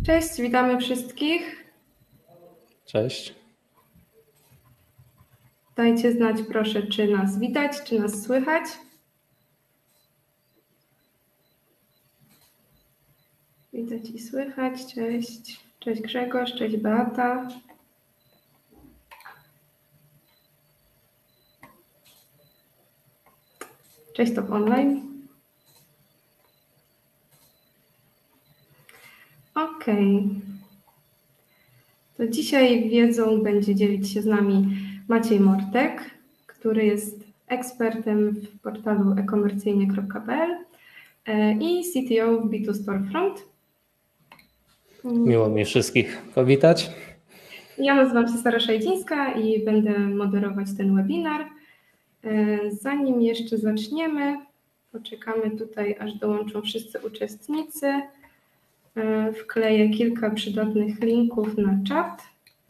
Cześć, witamy wszystkich. Cześć. Dajcie znać proszę, czy nas widać, czy nas słychać. Widać i słychać. Cześć. Cześć Grzegorz, cześć Beata. Cześć Top Online. Okej. To dzisiaj wiedzą będzie dzielić się z nami Maciej Mortek, który jest ekspertem w portalu e-komercyjnie.pl i CTO w B2 Storefront. Miło mi wszystkich powitać. Ja nazywam się Sara Szajdzińska i będę moderować ten webinar. Zanim jeszcze zaczniemy, poczekamy tutaj, aż dołączą wszyscy uczestnicy. Wkleję kilka przydatnych linków na czat.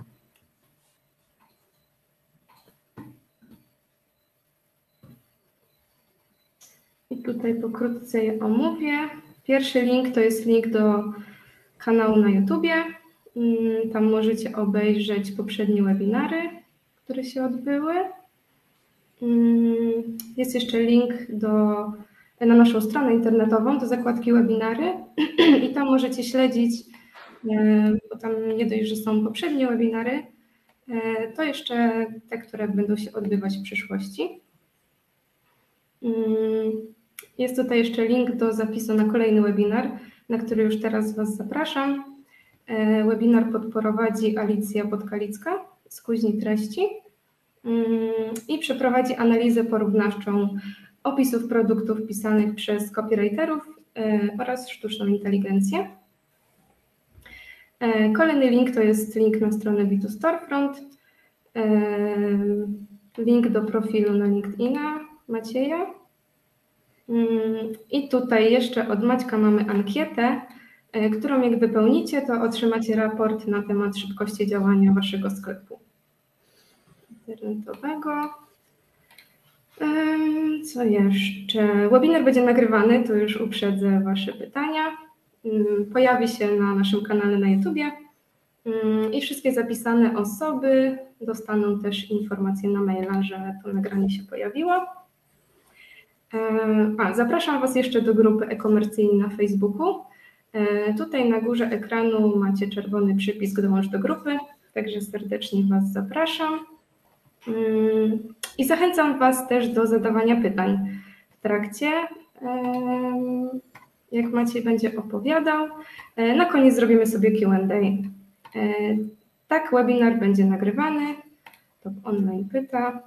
I tutaj pokrótce je omówię. Pierwszy link to jest link do kanału na YouTubie. Tam możecie obejrzeć poprzednie webinary, które się odbyły. Jest jeszcze link na naszą stronę internetową, do zakładki webinary i tam możecie śledzić, bo tam nie dość, że są poprzednie webinary, to jeszcze te, które będą się odbywać w przyszłości. Jest tutaj jeszcze link do zapisu na kolejny webinar, na który już teraz Was zapraszam. Webinar podprowadzi Alicja Podkalicka z Kuźni Treści i przeprowadzi analizę porównawczą opisów produktów pisanych przez copywriterów oraz sztuczną inteligencję. Kolejny link to jest link na stronę B2 Storefront, link do profilu na LinkedIna Macieja i tutaj jeszcze od Maćka mamy ankietę, którą jak wypełnicie, to otrzymacie raport na temat szybkości działania Waszego sklepu internetowego. Co jeszcze? Webinar będzie nagrywany, to już uprzedzę Wasze pytania. Pojawi się na naszym kanale na YouTubie i wszystkie zapisane osoby dostaną też informację na maila, że to nagranie się pojawiło. Zapraszam Was jeszcze do grupy e-komercyjnej na Facebooku. Tutaj na górze ekranu macie czerwony przycisk dołącz do grupy, także serdecznie Was zapraszam. I zachęcam Was też do zadawania pytań w trakcie, jak Maciej będzie opowiadał. Na koniec zrobimy sobie Q&A. Tak, webinar będzie nagrywany. Top Online pyta.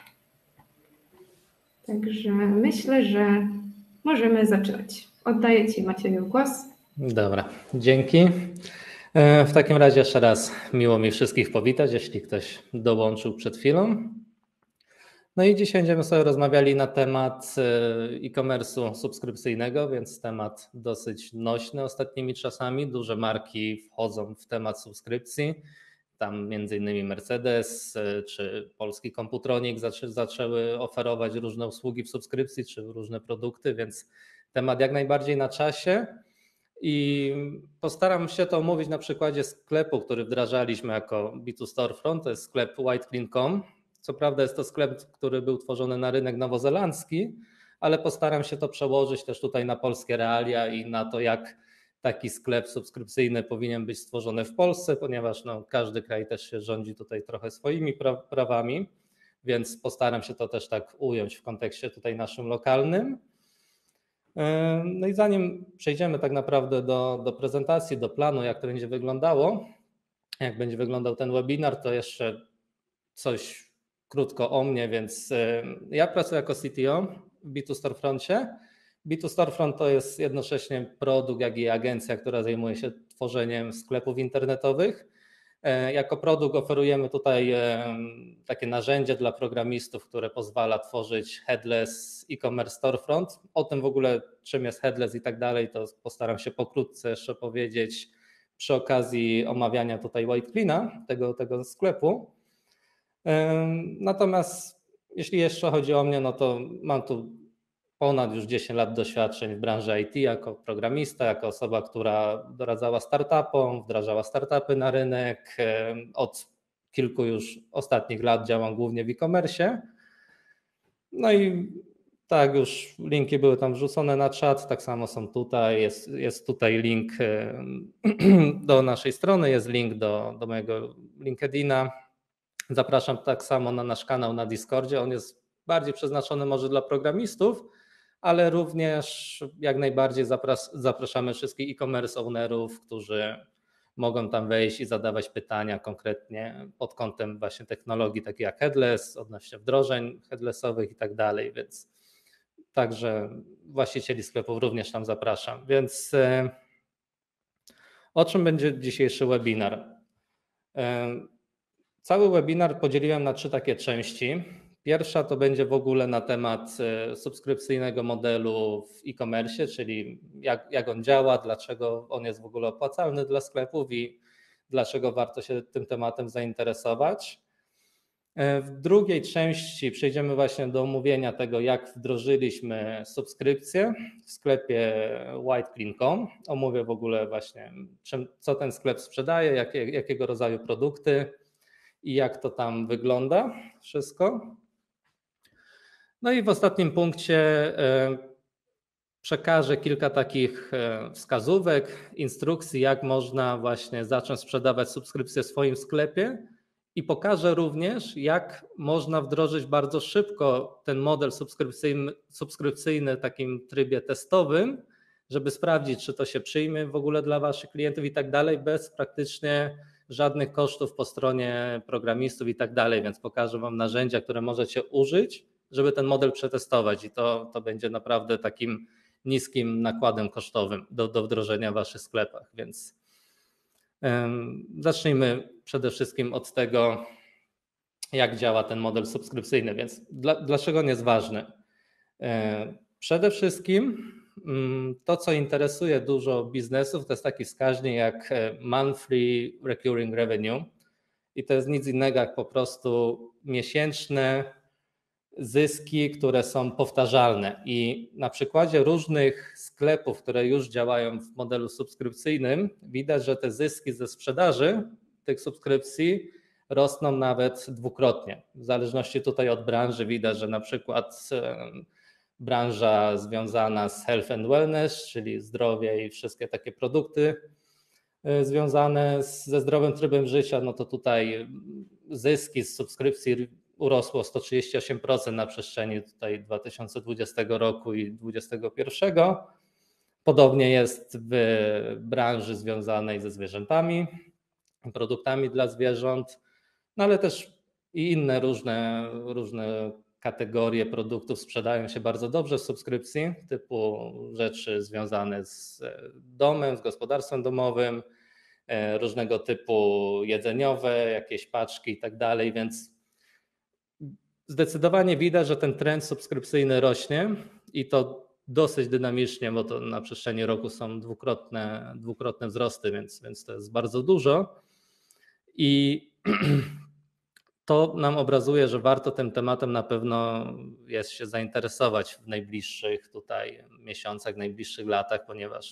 Także myślę, że możemy zaczynać. Oddaję Ci, Macieju, głos. Dobra, dzięki. W takim razie jeszcze raz miło mi wszystkich powitać, jeśli ktoś dołączył przed chwilą. No i dzisiaj będziemy sobie rozmawiali na temat e-commerce'u subskrypcyjnego, więc temat dosyć nośny ostatnimi czasami. Duże marki wchodzą w temat subskrypcji. Tam między innymi Mercedes czy polski Computronic zaczęły oferować różne usługi w subskrypcji czy różne produkty, więc temat jak najbardziej na czasie. I postaram się to omówić na przykładzie sklepu, który wdrażaliśmy jako B2 Storefront, to jest sklep whiteclean.com. Co prawda jest to sklep, który był tworzony na rynek nowozelandzki, ale postaram się to przełożyć też tutaj na polskie realia i na to, jak taki sklep subskrypcyjny powinien być stworzony w Polsce, ponieważ każdy kraj też się rządzi tutaj trochę swoimi prawami, więc postaram się to też tak ująć w kontekście tutaj naszym lokalnym. No i zanim przejdziemy tak naprawdę do prezentacji, do planu, jak to będzie wyglądało, jak będzie wyglądał ten webinar, to jeszcze coś krótko o mnie, więc ja pracuję jako CTO w B2 Storefroncie. B2 Storefront to jest jednocześnie produkt, jak i agencja, która zajmuje się tworzeniem sklepów internetowych. Jako produkt oferujemy tutaj takie narzędzie dla programistów, które pozwala tworzyć headless e-commerce storefront. O tym w ogóle, czym jest headless i tak dalej, to postaram się pokrótce jeszcze powiedzieć przy okazji omawiania tutaj whitecleana, tego sklepu. Natomiast jeśli jeszcze chodzi o mnie, no to mam tu ponad już 10 lat doświadczeń w branży IT jako programista, jako osoba, która doradzała startupom, wdrażała startupy na rynek. Od kilku już ostatnich lat działam głównie w e-commerce. No i tak, już linki były tam wrzucone na czat, tak samo są tutaj, jest tutaj link do naszej strony, jest link do mojego LinkedIna. Zapraszam tak samo na nasz kanał na Discordzie, on jest bardziej przeznaczony może dla programistów, ale również jak najbardziej zapraszamy wszystkich e-commerce ownerów, którzy mogą tam wejść i zadawać pytania konkretnie pod kątem właśnie technologii takich jak headless, odnośnie wdrożeń headlessowych i tak dalej, więc także właścicieli sklepów również tam zapraszam. Więc o czym będzie dzisiejszy webinar? Cały webinar podzieliłem na 3 takie części. Pierwsza to będzie w ogóle na temat subskrypcyjnego modelu w e-commerce, czyli jak on działa, dlaczego on jest w ogóle opłacalny dla sklepów i dlaczego warto się tym tematem zainteresować. W drugiej części przejdziemy właśnie do omówienia tego, jak wdrożyliśmy subskrypcję w sklepie whiteclean.com. Omówię w ogóle właśnie, co ten sklep sprzedaje, jakiego rodzaju produkty i jak to tam wygląda wszystko. No i w ostatnim punkcie przekażę kilka takich wskazówek, instrukcji, jak można właśnie zacząć sprzedawać subskrypcję w swoim sklepie i pokażę również, jak można wdrożyć bardzo szybko ten model subskrypcyjny w takim trybie testowym, żeby sprawdzić, czy to się przyjmie w ogóle dla waszych klientów i tak dalej, bez praktycznie żadnych kosztów po stronie programistów i tak dalej, więc pokażę wam narzędzia, które możecie użyć, żeby ten model przetestować i to będzie naprawdę takim niskim nakładem kosztowym do wdrożenia w waszych sklepach, więc zacznijmy przede wszystkim od tego, jak działa ten model subskrypcyjny, więc dlaczego on jest ważny? Przede wszystkim to, co interesuje dużo biznesów, to jest taki wskaźnik jak monthly recurring revenue i to jest nic innego jak po prostu miesięczne zyski, które są powtarzalne i na przykładzie różnych sklepów, które już działają w modelu subskrypcyjnym, widać, że te zyski ze sprzedaży tych subskrypcji rosną nawet dwukrotnie. W zależności tutaj od branży widać, że na przykład branża związana z health and wellness, czyli zdrowie i wszystkie takie produkty związane ze zdrowym trybem życia, no to tutaj zyski z subskrypcji urosło 138% na przestrzeni tutaj 2020 roku i 2021. Podobnie jest w branży związanej ze zwierzętami, produktami dla zwierząt, no ale też i inne różne kategorie produktów sprzedają się bardzo dobrze w subskrypcji, typu rzeczy związane z domem, z gospodarstwem domowym, różnego typu jedzeniowe, jakieś paczki i tak dalej, więc zdecydowanie widać, że ten trend subskrypcyjny rośnie i to dosyć dynamicznie, bo to na przestrzeni roku są dwukrotne wzrosty, więc to jest bardzo dużo i to nam obrazuje, że warto tym tematem na pewno jest się zainteresować w najbliższych tutaj miesiącach, najbliższych latach, ponieważ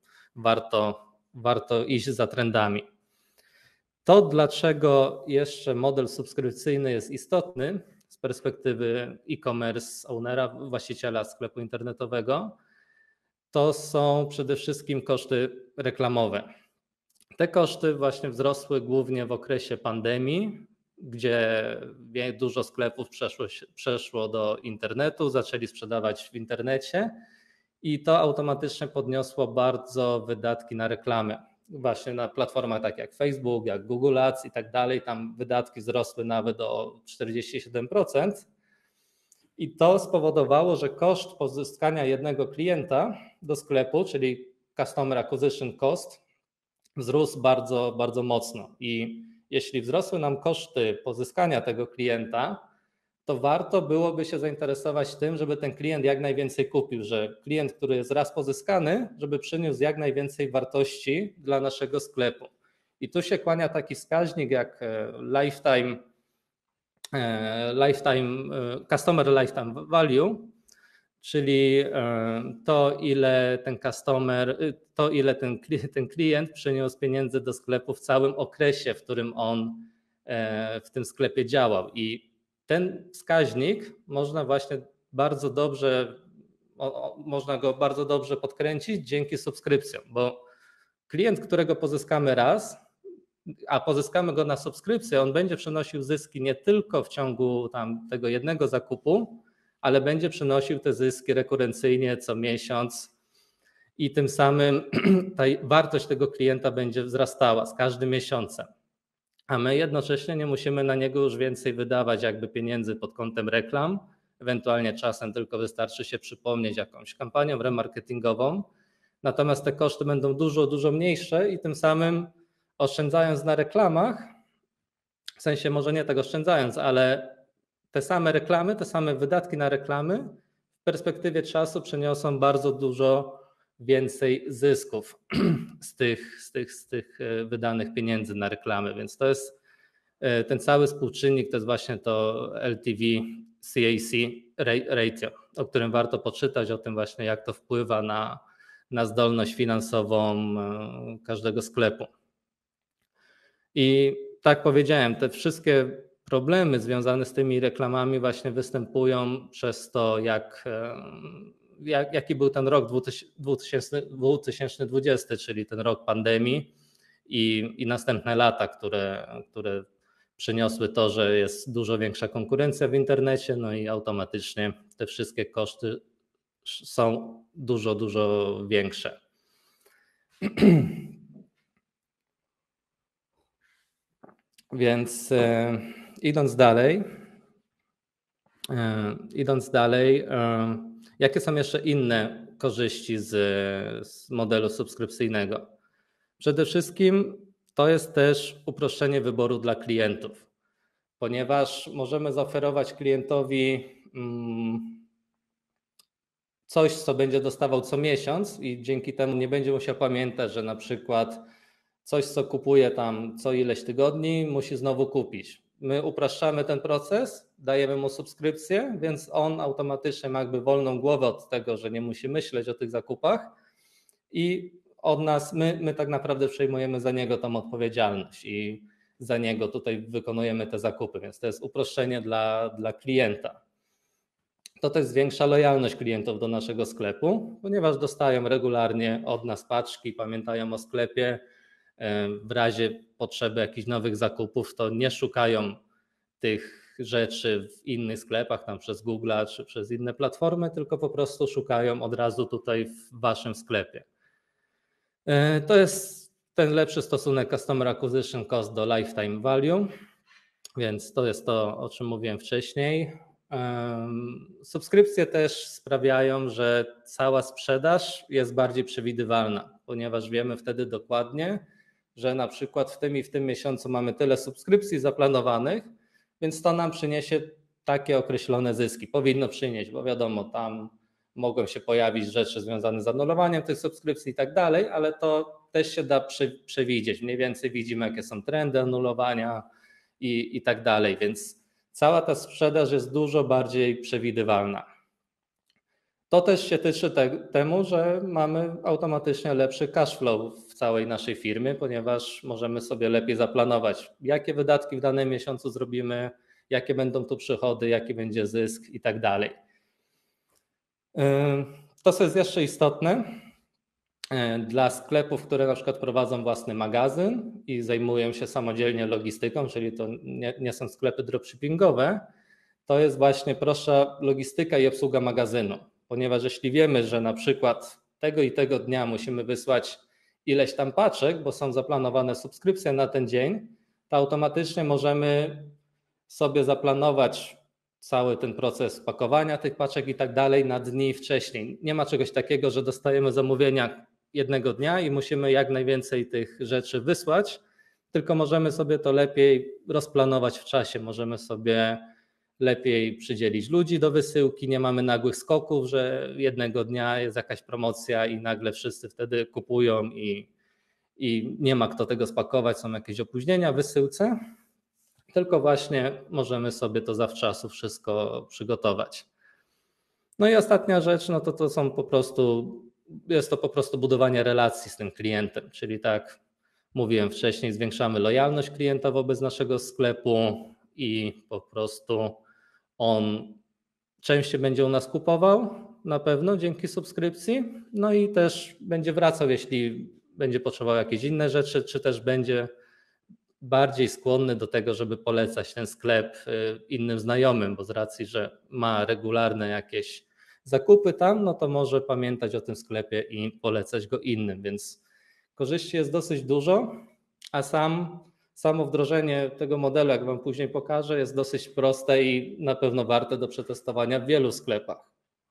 warto iść za trendami. To, dlaczego jeszcze model subskrypcyjny jest istotny z perspektywy e-commerce ownera, właściciela sklepu internetowego, to są przede wszystkim koszty reklamowe. Te koszty właśnie wzrosły głównie w okresie pandemii, gdzie dużo sklepów przeszło do internetu, zaczęli sprzedawać w internecie i to automatycznie podniosło bardzo wydatki na reklamy. Właśnie na platformach takich jak Facebook, jak Google Ads i tak dalej, tam wydatki wzrosły nawet o 47%. I to spowodowało, że koszt pozyskania jednego klienta do sklepu, czyli Customer Acquisition Cost, wzrósł bardzo, bardzo mocno. I jeśli wzrosły nam koszty pozyskania tego klienta, to warto byłoby się zainteresować tym, żeby ten klient jak najwięcej kupił, że klient, który jest raz pozyskany, żeby przyniósł jak najwięcej wartości dla naszego sklepu. I tu się kłania taki wskaźnik jak Customer Lifetime Value, czyli to ile ten klient przyniósł pieniędzy do sklepu w całym okresie, w którym on w tym sklepie działał. I ten wskaźnik można go bardzo dobrze podkręcić dzięki subskrypcjom, bo klient, którego pozyskamy raz, a pozyskamy go na subskrypcję, on będzie przynosił zyski nie tylko w ciągu tego jednego zakupu, ale będzie przynosił te zyski rekurencyjnie co miesiąc i tym samym ta wartość tego klienta będzie wzrastała z każdym miesiącem. A my jednocześnie nie musimy na niego już więcej wydawać pieniędzy pod kątem reklam, ewentualnie czasem tylko wystarczy się przypomnieć jakąś kampanią remarketingową, natomiast te koszty będą dużo, dużo mniejsze i tym samym oszczędzając na reklamach, w sensie może nie tak oszczędzając, ale te same reklamy, te same wydatki na reklamy w perspektywie czasu przyniosą bardzo dużo więcej zysków z tych wydanych pieniędzy na reklamy, więc to jest ten cały współczynnik, to jest właśnie to LTV CAC ratio, o którym warto poczytać, o tym właśnie jak to wpływa na zdolność finansową każdego sklepu. I tak powiedziałem, te wszystkie problemy związane z tymi reklamami właśnie występują przez to, jaki był ten rok 2020, czyli ten rok pandemii i następne lata, które przyniosły to, że jest dużo większa konkurencja w internecie, no i automatycznie te wszystkie koszty są dużo, dużo większe. Więc idąc dalej, jakie są jeszcze inne korzyści z modelu subskrypcyjnego? Przede wszystkim to jest też uproszczenie wyboru dla klientów, ponieważ możemy zaoferować klientowi coś, co będzie dostawał co miesiąc i dzięki temu nie będzie musiał pamiętać, że na przykład coś, co kupuje tam co ileś tygodni, musi znowu kupić. My upraszczamy ten proces, dajemy mu subskrypcję, więc on automatycznie ma wolną głowę od tego, że nie musi myśleć o tych zakupach i od nas, my tak naprawdę przejmujemy za niego tą odpowiedzialność i za niego tutaj wykonujemy te zakupy, więc to jest uproszczenie dla klienta. To też zwiększa lojalność klientów do naszego sklepu, ponieważ dostają regularnie od nas paczki, pamiętają o sklepie, w razie potrzeby jakichś nowych zakupów, to nie szukają tych rzeczy w innych sklepach, tam przez Google'a czy przez inne platformy, tylko po prostu szukają od razu tutaj w waszym sklepie. To jest ten lepszy stosunek Customer Acquisition Cost do Lifetime Value, więc to jest to, o czym mówiłem wcześniej. Subskrypcje też sprawiają, że cała sprzedaż jest bardziej przewidywalna, ponieważ wiemy wtedy dokładnie, że na przykład w tym i w tym miesiącu mamy tyle subskrypcji zaplanowanych, więc to nam przyniesie takie określone zyski. Powinno przynieść, bo wiadomo, tam mogą się pojawić rzeczy związane z anulowaniem tych subskrypcji i tak dalej, ale to też się da przewidzieć. Mniej więcej widzimy, jakie są trendy anulowania i tak dalej, więc cała ta sprzedaż jest dużo bardziej przewidywalna. To też się tyczy temu, że mamy automatycznie lepszy cash flow w całej naszej firmie, ponieważ możemy sobie lepiej zaplanować, jakie wydatki w danym miesiącu zrobimy, jakie będą tu przychody, jaki będzie zysk i tak dalej. To, co jest jeszcze istotne dla sklepów, które na przykład prowadzą własny magazyn i zajmują się samodzielnie logistyką, czyli to nie są sklepy dropshippingowe, to jest właśnie prostsza logistyka i obsługa magazynu. Ponieważ jeśli wiemy, że na przykład tego i tego dnia musimy wysłać ileś tam paczek, bo są zaplanowane subskrypcje na ten dzień, to automatycznie możemy sobie zaplanować cały ten proces pakowania tych paczek i tak dalej na dni wcześniej. Nie ma czegoś takiego, że dostajemy zamówienia jednego dnia i musimy jak najwięcej tych rzeczy wysłać, tylko możemy sobie to lepiej rozplanować w czasie, możemy sobie lepiej przydzielić ludzi do wysyłki, nie mamy nagłych skoków, że jednego dnia jest jakaś promocja i nagle wszyscy wtedy kupują i nie ma kto tego spakować, są jakieś opóźnienia w wysyłce, tylko właśnie możemy sobie to zawczasu wszystko przygotować. No i ostatnia rzecz, no to są jest to po prostu budowanie relacji z tym klientem, czyli tak mówiłem wcześniej, zwiększamy lojalność klienta wobec naszego sklepu i po prostu on częściej będzie u nas kupował, na pewno dzięki subskrypcji, no i też będzie wracał, jeśli będzie potrzebował jakieś inne rzeczy, czy też będzie bardziej skłonny do tego, żeby polecać ten sklep innym znajomym, bo z racji, że ma regularne jakieś zakupy tam, no to może pamiętać o tym sklepie i polecać go innym, więc korzyści jest dosyć dużo, a samo wdrożenie tego modelu, jak Wam później pokażę, jest dosyć proste i na pewno warte do przetestowania w wielu sklepach,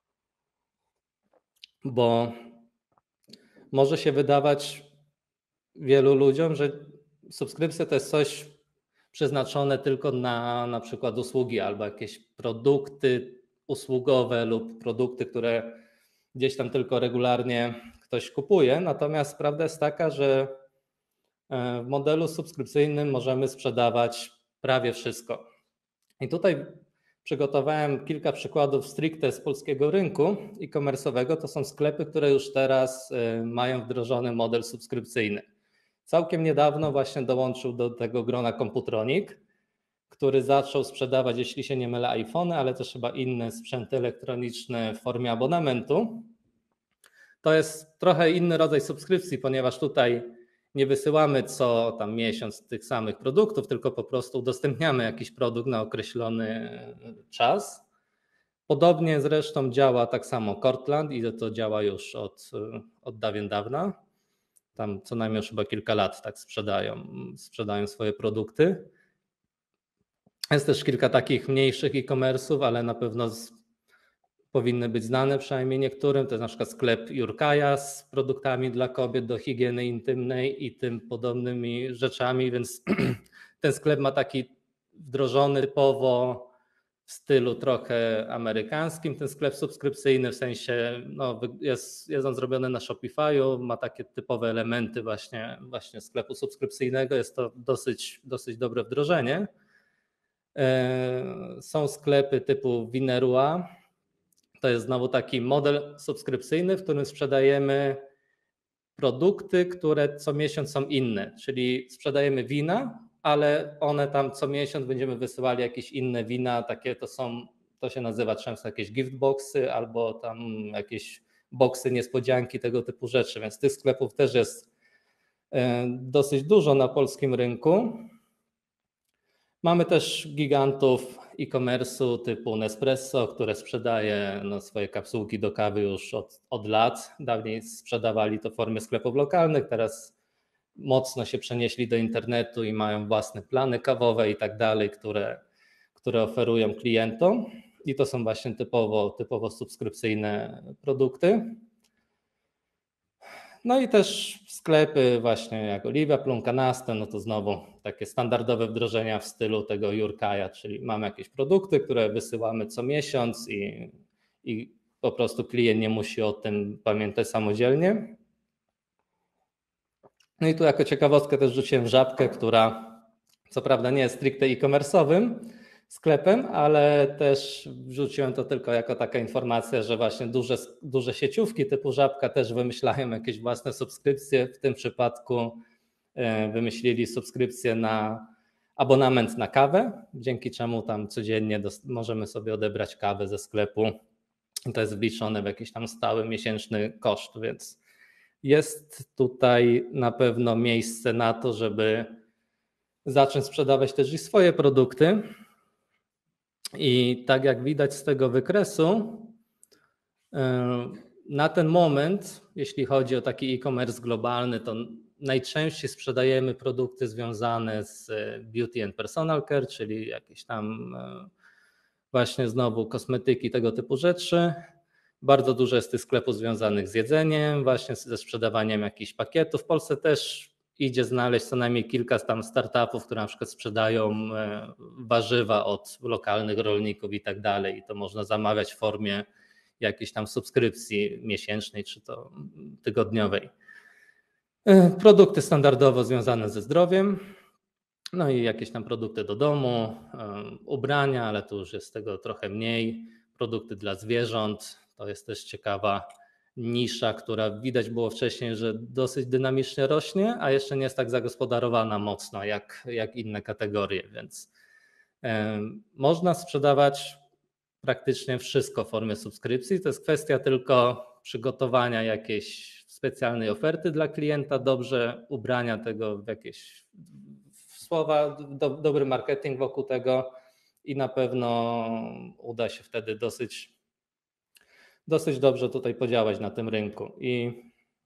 bo może się wydawać wielu ludziom, że subskrypcja to jest coś przeznaczone tylko na przykład usługi albo jakieś produkty usługowe lub produkty, które gdzieś tam tylko regularnie ktoś kupuje. Natomiast prawda jest taka, że w modelu subskrypcyjnym możemy sprzedawać prawie wszystko. I tutaj przygotowałem kilka przykładów stricte z polskiego rynku e-commerce'owego. To są sklepy, które już teraz mają wdrożony model subskrypcyjny. Całkiem niedawno właśnie dołączył do tego grona Computronic, który zaczął sprzedawać, jeśli się nie mylę, iPhony, ale też chyba inne sprzęty elektroniczne w formie abonamentu. To jest trochę inny rodzaj subskrypcji, ponieważ tutaj nie wysyłamy co tam miesiąc tych samych produktów, tylko po prostu udostępniamy jakiś produkt na określony czas. Podobnie zresztą działa tak samo Cortland i to działa już od dawien dawna. Tam co najmniej już chyba kilka lat tak sprzedają swoje produkty. Jest też kilka takich mniejszych e-commerce'ów, ale na pewno powinny być znane przynajmniej niektórym. To jest na przykład sklep Jurkaja z produktami dla kobiet do higieny intymnej i tym podobnymi rzeczami, więc ten sklep ma taki wdrożony typowo w stylu trochę amerykańskim, ten sklep subskrypcyjny, w sensie jest on zrobiony na Shopify'u, ma takie typowe elementy właśnie sklepu subskrypcyjnego, jest to dosyć dobre wdrożenie. Są sklepy typu Vinerua, to jest znowu taki model subskrypcyjny, w którym sprzedajemy produkty, które co miesiąc są inne, czyli sprzedajemy wina, ale one tam co miesiąc będziemy wysyłali jakieś inne wina, takie to się nazywa często jakieś gift boxy albo tam jakieś boxy niespodzianki, tego typu rzeczy, więc tych sklepów też jest dosyć dużo na polskim rynku. Mamy też gigantów e-commerce'u typu Nespresso, które sprzedaje swoje kapsułki do kawy już od lat. Dawniej sprzedawali to w formie sklepów lokalnych, teraz mocno się przenieśli do internetu i mają własne plany kawowe i tak dalej, które oferują klientom. I to są właśnie typowo subskrypcyjne produkty. No i też sklepy właśnie jak Oliwia, Plum-Canaste, no to znowu takie standardowe wdrożenia w stylu tego Jurkaja, czyli mamy jakieś produkty, które wysyłamy co miesiąc i po prostu klient nie musi o tym pamiętać samodzielnie. No i tu jako ciekawostkę też rzuciłem Żabkę, która co prawda nie jest stricte e-commerce'owym sklepem, ale też wrzuciłem to tylko jako taka informacja, że właśnie duże sieciówki typu Żabka też wymyślają jakieś własne subskrypcje. W tym przypadku wymyślili subskrypcję na abonament na kawę, dzięki czemu tam codziennie możemy sobie odebrać kawę ze sklepu. I to jest wliczone w jakiś tam stały miesięczny koszt, więc jest tutaj na pewno miejsce na to, żeby zacząć sprzedawać też i swoje produkty. I tak jak widać z tego wykresu, na ten moment, jeśli chodzi o taki e-commerce globalny, to najczęściej sprzedajemy produkty związane z beauty and personal care, czyli jakieś tam właśnie znowu kosmetyki, tego typu rzeczy. Bardzo dużo jest tych sklepów związanych z jedzeniem, właśnie ze sprzedawaniem jakichś pakietów. W Polsce też idzie znaleźć co najmniej kilka tam startupów, które na przykład sprzedają warzywa od lokalnych rolników i tak dalej. I to można zamawiać w formie jakiejś tam subskrypcji miesięcznej czy to tygodniowej. Produkty standardowo związane ze zdrowiem, no i jakieś tam produkty do domu, ubrania, ale tu już jest tego trochę mniej. produkty dla zwierząt. To jest też ciekawa nisza, która widać było wcześniej, że dosyć dynamicznie rośnie, a jeszcze nie jest tak zagospodarowana mocno jak inne kategorie, więc można sprzedawać praktycznie wszystko w formie subskrypcji. To jest kwestia tylko przygotowania jakiejś specjalnej oferty dla klienta, dobrze ubrania tego w jakieś słowa, dobry marketing wokół tego i na pewno uda się wtedy dosyć dobrze tutaj podziałać na tym rynku. I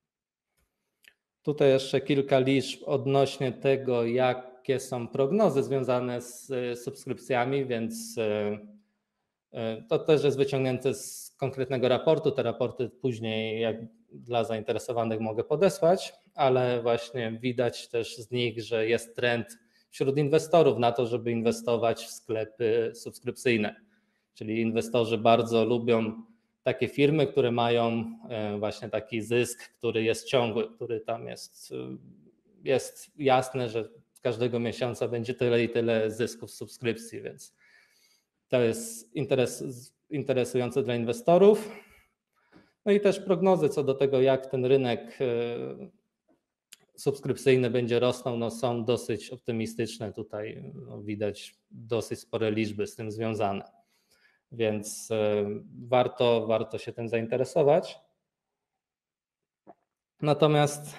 tutaj jeszcze kilka liczb odnośnie tego, jakie są prognozy związane z subskrypcjami, więc to też jest wyciągnięte z konkretnego raportu. Te raporty później jak dla zainteresowanych mogę podesłać, ale właśnie widać też z nich, że jest trend wśród inwestorów na to, żeby inwestować w sklepy subskrypcyjne. Czyli inwestorzy bardzo lubią takie firmy, które mają właśnie taki zysk, który jest ciągły, który tam jest jasne, że każdego miesiąca będzie tyle i tyle zysków z subskrypcji, więc to jest interesujące dla inwestorów. No i też prognozy co do tego, jak ten rynek subskrypcyjny będzie rosnął, no są dosyć optymistyczne. Tutaj widać dosyć spore liczby z tym związane. Więc warto się tym zainteresować. Natomiast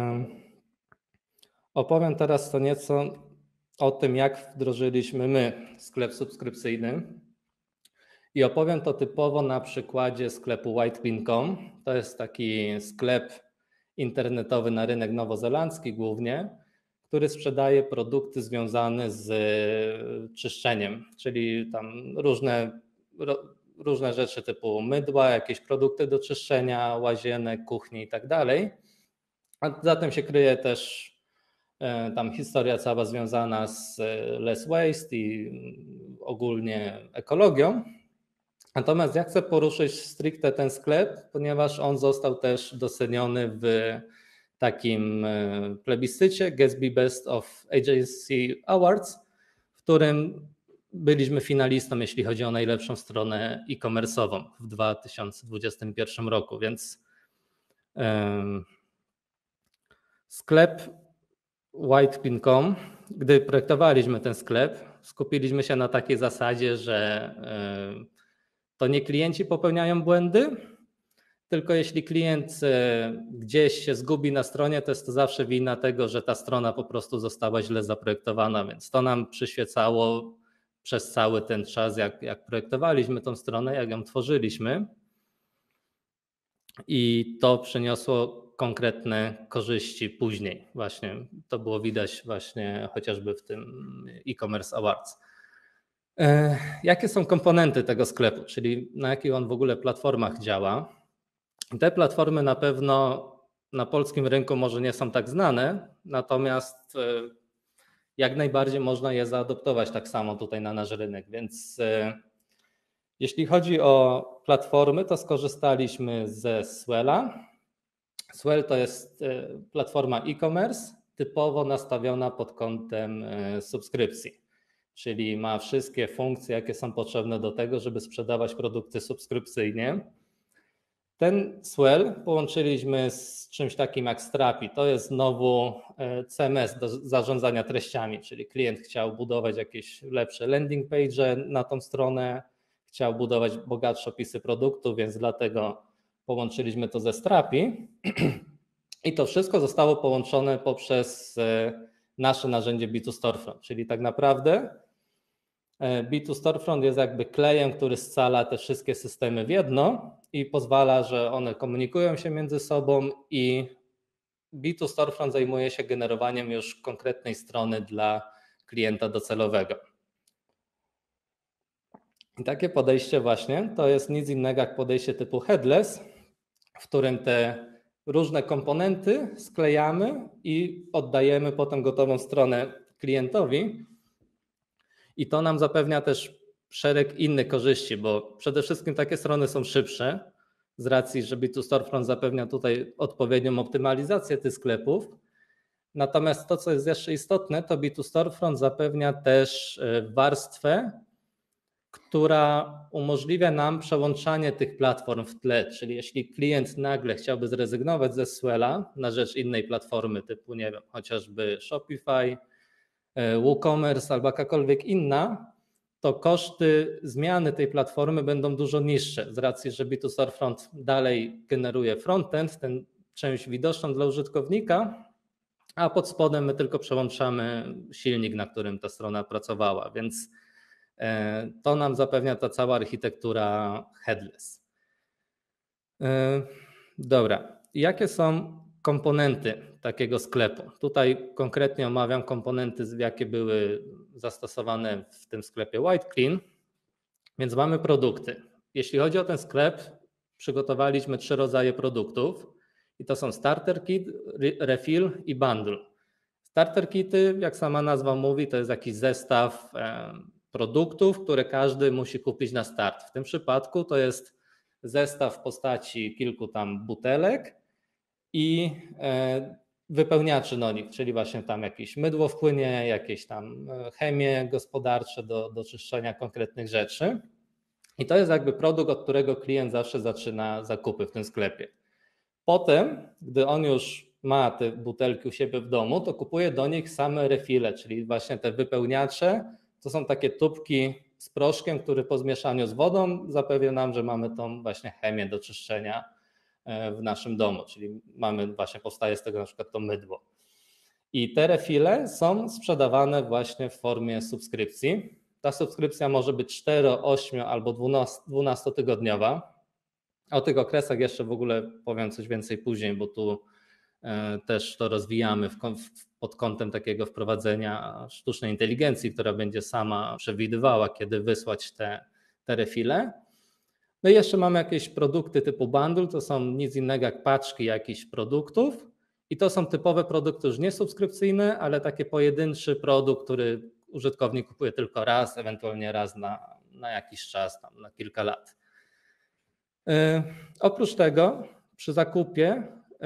opowiem teraz to nieco o tym, jak wdrożyliśmy my sklep subskrypcyjny i opowiem to typowo na przykładzie sklepu whitebean.com. To jest taki sklep internetowy na rynek nowozelandzki głównie, który sprzedaje produkty związane z czyszczeniem, czyli tam różne rzeczy typu mydła, jakieś produkty do czyszczenia, łazienek, kuchni i tak dalej. A za tym się kryje też tam historia cała związana z less waste i ogólnie ekologią. Natomiast ja chcę poruszyć stricte ten sklep, ponieważ on został też doceniony w takim plebiscycie Gatsby Best of Agency Awards, w którym byliśmy finalistą, jeśli chodzi o najlepszą stronę e-commerce'ową w 2021 roku, więc sklep whitebean.com, gdy projektowaliśmy ten sklep, skupiliśmy się na takiej zasadzie, że to nie klienci popełniają błędy, tylko jeśli klient gdzieś się zgubi na stronie, to jest to zawsze wina tego, że ta strona po prostu została źle zaprojektowana, więc to nam przyświecało przez cały ten czas, jak projektowaliśmy tą stronę, jak ją tworzyliśmy i to przyniosło konkretne korzyści później. Właśnie to było widać właśnie chociażby w tym e-commerce awards. Jakie są komponenty tego sklepu, czyli na jakich on w ogóle platformach działa? Te platformy na pewno na polskim rynku może nie są tak znane, natomiast jak najbardziej można je zaadoptować tak samo tutaj na nasz rynek, więc jeśli chodzi o platformy, to skorzystaliśmy ze Swella. Swell to jest platforma e-commerce typowo nastawiona pod kątem subskrypcji, czyli ma wszystkie funkcje, jakie są potrzebne do tego, żeby sprzedawać produkty subskrypcyjnie. Ten Swell połączyliśmy z czymś takim jak Strapi. To jest znowu CMS do zarządzania treściami, czyli klient chciał budować jakieś lepsze landing page na tą stronę, chciał budować bogatsze opisy produktu, więc dlatego połączyliśmy to ze Strapi i to wszystko zostało połączone poprzez nasze narzędzie B2 Storefront, czyli tak naprawdę B2 Storefront jest jakby klejem, który scala te wszystkie systemy w jedno i pozwala, że one komunikują się między sobą i B2 Storefront zajmuje się generowaniem już konkretnej strony dla klienta docelowego. I takie podejście właśnie to jest nic innego jak podejście typu headless, w którym te różne komponenty sklejamy i oddajemy potem gotową stronę klientowi. I to nam zapewnia też szereg innych korzyści, bo przede wszystkim takie strony są szybsze z racji, że B2 Storefront zapewnia tutaj odpowiednią optymalizację tych sklepów. Natomiast to, co jest jeszcze istotne, to B2 Storefront zapewnia też warstwę która umożliwia nam przełączanie tych platform w tle, czyli jeśli klient nagle chciałby zrezygnować ze Swella na rzecz innej platformy typu, nie wiem, chociażby Shopify, WooCommerce albo jakakolwiek inna, to koszty zmiany tej platformy będą dużo niższe z racji, że B2 Storefront dalej generuje frontend, tę część widoczną dla użytkownika, a pod spodem my tylko przełączamy silnik, na którym ta strona pracowała, więc to nam zapewnia ta cała architektura headless. Dobra, jakie są komponenty takiego sklepu? Tutaj konkretnie omawiam komponenty, jakie były zastosowane w tym sklepie White Clean, więc mamy produkty. Jeśli chodzi o ten sklep, przygotowaliśmy 3 rodzaje produktów i to są starter kit, refill i bundle. Starter kity, jak sama nazwa mówi, to jest jakiś zestaw produktów, które każdy musi kupić na start. W tym przypadku to jest zestaw w postaci kilku tam butelek i wypełniaczy do nich, czyli właśnie tam jakieś mydło w płynie, jakieś tam chemie gospodarcze do czyszczenia konkretnych rzeczy. I to jest jakby produkt, od którego klient zawsze zaczyna zakupy w tym sklepie. Potem, gdy on już ma te butelki u siebie w domu, to kupuje do nich same refile, czyli właśnie te wypełniacze. To są takie tubki z proszkiem, który po zmieszaniu z wodą zapewnia nam, że mamy tą właśnie chemię do czyszczenia w naszym domu, czyli powstaje z tego na przykład to mydło. I te refile są sprzedawane właśnie w formie subskrypcji. Ta subskrypcja może być 4, 8 albo 12-tygodniowa. O tych okresach jeszcze w ogóle powiem coś więcej później, bo tu też to rozwijamy pod kątem takiego wprowadzenia sztucznej inteligencji, która będzie sama przewidywała, kiedy wysłać te refile. No i jeszcze mamy jakieś produkty typu bundle, to są nic innego jak paczki jakichś produktów i to są typowe produkty już nie subskrypcyjne, ale taki pojedynczy produkt, który użytkownik kupuje tylko raz, ewentualnie raz na jakiś czas, tam na kilka lat. Oprócz tego przy zakupie,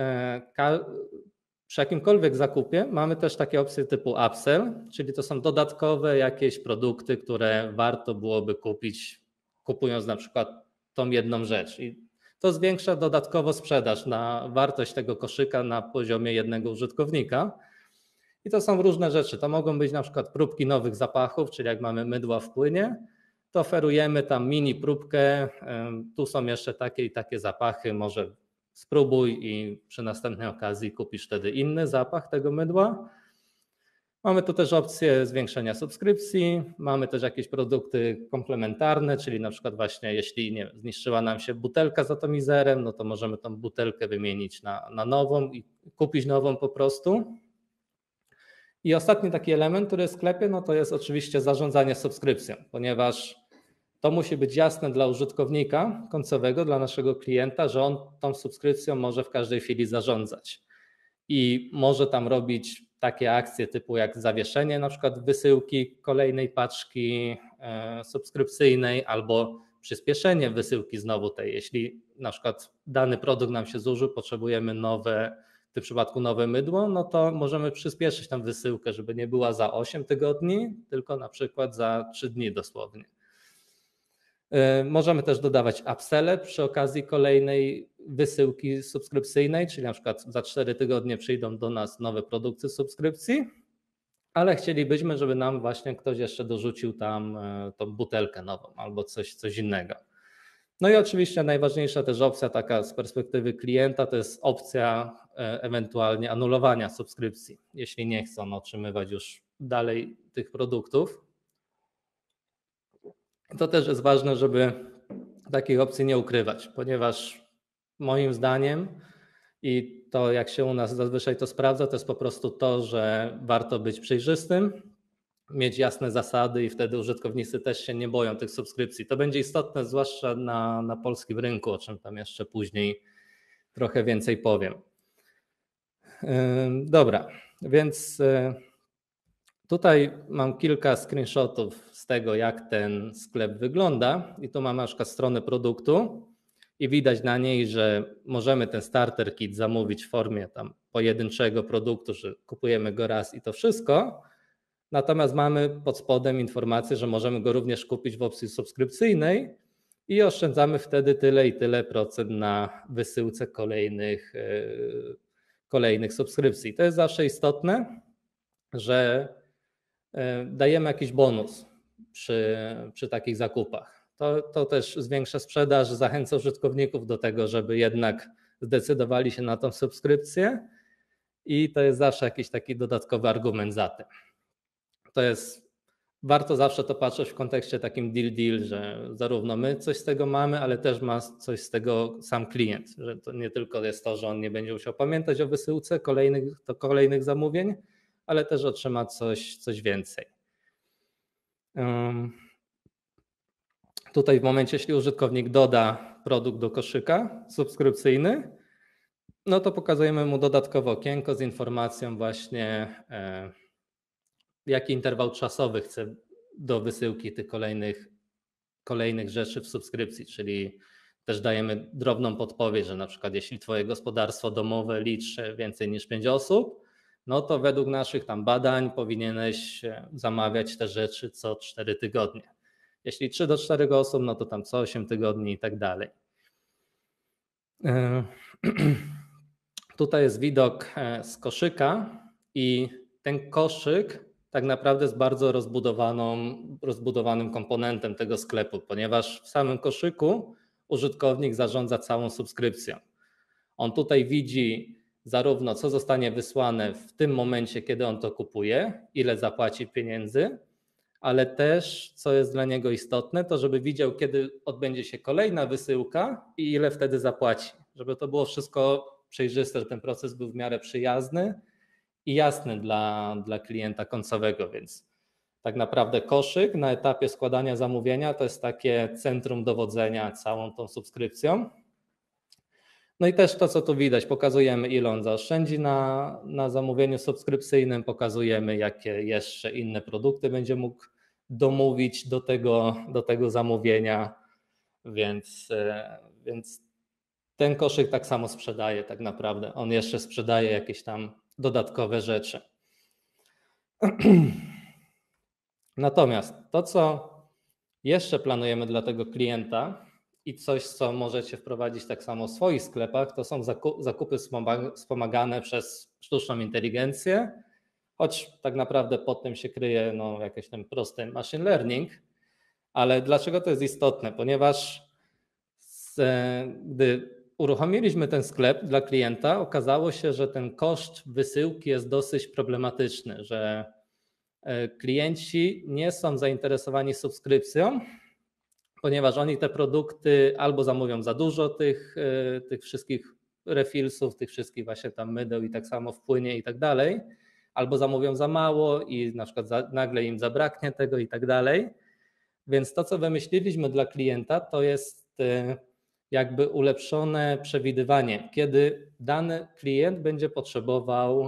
przy jakimkolwiek zakupie mamy też takie opcje typu upsell, czyli to są dodatkowe jakieś produkty, które warto byłoby kupić, kupując na przykład tą jedną rzecz. I to zwiększa dodatkowo sprzedaż na wartość tego koszyka na poziomie jednego użytkownika. I to są różne rzeczy. To mogą być na przykład próbki nowych zapachów, czyli jak mamy mydła w płynie, to oferujemy tam mini próbkę, tu są jeszcze takie i takie zapachy, może spróbuj i przy następnej okazji kupisz wtedy inny zapach tego mydła. Mamy tu też opcję zwiększenia subskrypcji, mamy też jakieś produkty komplementarne, czyli na przykład właśnie jeśli zniszczyła nam się butelka z atomizerem, no to możemy tą butelkę wymienić na nową i kupić nową po prostu. I ostatni taki element, który jest w sklepie, no to jest oczywiście zarządzanie subskrypcją, ponieważ to musi być jasne dla użytkownika końcowego, dla naszego klienta, że on tą subskrypcją może w każdej chwili zarządzać. I może tam robić takie akcje typu jak zawieszenie na przykład wysyłki kolejnej paczki subskrypcyjnej albo przyspieszenie wysyłki znowu tej. Jeśli na przykład dany produkt nam się zużył, potrzebujemy w tym przypadku nowe mydło, no to możemy przyspieszyć tą wysyłkę, żeby nie była za 8 tygodni, tylko na przykład za 3 dni dosłownie. Możemy też dodawać upselle przy okazji kolejnej wysyłki subskrypcyjnej, czyli na przykład za 4 tygodnie przyjdą do nas nowe produkty subskrypcji, ale chcielibyśmy, żeby nam właśnie ktoś jeszcze dorzucił tam tą butelkę nową albo coś innego. No i oczywiście najważniejsza też opcja taka z perspektywy klienta to jest opcja ewentualnie anulowania subskrypcji, jeśli nie chcą otrzymywać już dalej tych produktów. To też jest ważne, żeby takich opcji nie ukrywać, ponieważ moim zdaniem i to jak się u nas zazwyczaj to sprawdza, to jest po prostu to, że warto być przejrzystym, mieć jasne zasady i wtedy użytkownicy też się nie boją tych subskrypcji. To będzie istotne zwłaszcza na polskim rynku, o czym tam jeszcze później trochę więcej powiem. Dobra, więc tutaj mam kilka screenshotów z tego, jak ten sklep wygląda i tu mam na przykład stronę produktu i widać na niej, że możemy ten starter kit zamówić w formie tam pojedynczego produktu, że kupujemy go raz i to wszystko. Natomiast mamy pod spodem informację, że możemy go również kupić w opcji subskrypcyjnej i oszczędzamy wtedy tyle i tyle procent na wysyłce kolejnych subskrypcji. To jest zawsze istotne, że dajemy jakiś bonus przy takich zakupach. To też zwiększa sprzedaż, zachęca użytkowników do tego, żeby jednak zdecydowali się na tą subskrypcję i to jest zawsze jakiś taki dodatkowy argument za tym. Warto zawsze to patrzeć w kontekście takim deal, że zarówno my coś z tego mamy, ale też ma coś z tego sam klient, że to nie tylko jest to, że on nie będzie musiał pamiętać o wysyłce kolejnych zamówień, ale też otrzyma coś więcej. Tutaj w momencie, jeśli użytkownik doda produkt do koszyka subskrypcyjny, no to pokazujemy mu dodatkowe okienko z informacją właśnie, jaki interwał czasowy chce do wysyłki tych kolejnych rzeczy w subskrypcji, czyli też dajemy drobną podpowiedź, że na przykład jeśli twoje gospodarstwo domowe liczy więcej niż 5 osób, no to według naszych tam badań powinieneś zamawiać te rzeczy co 4 tygodnie. Jeśli 3 do 4 osób, no to tam co 8 tygodni i tak dalej. Tutaj jest widok z koszyka i ten koszyk tak naprawdę jest bardzo rozbudowanym komponentem tego sklepu, ponieważ w samym koszyku użytkownik zarządza całą subskrypcją. On tutaj widzi zarówno co zostanie wysłane w tym momencie, kiedy on to kupuje, ile zapłaci pieniędzy, ale też, co jest dla niego istotne, to żeby widział, kiedy odbędzie się kolejna wysyłka i ile wtedy zapłaci. Żeby to było wszystko przejrzyste, że ten proces był w miarę przyjazny i jasny dla klienta końcowego, więc tak naprawdę koszyk na etapie składania zamówienia to jest takie centrum dowodzenia całą tą subskrypcją. No i też to, co tu widać, pokazujemy, ile on zaoszczędzi na zamówieniu subskrypcyjnym, pokazujemy, jakie jeszcze inne produkty będzie mógł domówić do tego zamówienia, więc ten koszyk tak samo sprzedaje tak naprawdę. On jeszcze sprzedaje jakieś tam dodatkowe rzeczy. Natomiast to, co jeszcze planujemy dla tego klienta i coś, co możecie wprowadzić tak samo w swoich sklepach, to są zakupy wspomagane przez sztuczną inteligencję, choć tak naprawdę pod tym się kryje jakiś ten prosty machine learning. Ale dlaczego to jest istotne? Ponieważ gdy uruchomiliśmy ten sklep dla klienta, okazało się, że ten koszt wysyłki jest dosyć problematyczny, że klienci nie są zainteresowani subskrypcją, ponieważ oni te produkty albo zamówią za dużo tych wszystkich refillsów, tych wszystkich właśnie tam mydeł i tak samo w płynie i tak dalej, albo zamówią za mało i na przykład nagle im zabraknie tego i tak dalej. Więc to, co wymyśliliśmy dla klienta, to jest jakby ulepszone przewidywanie, kiedy dany klient będzie potrzebował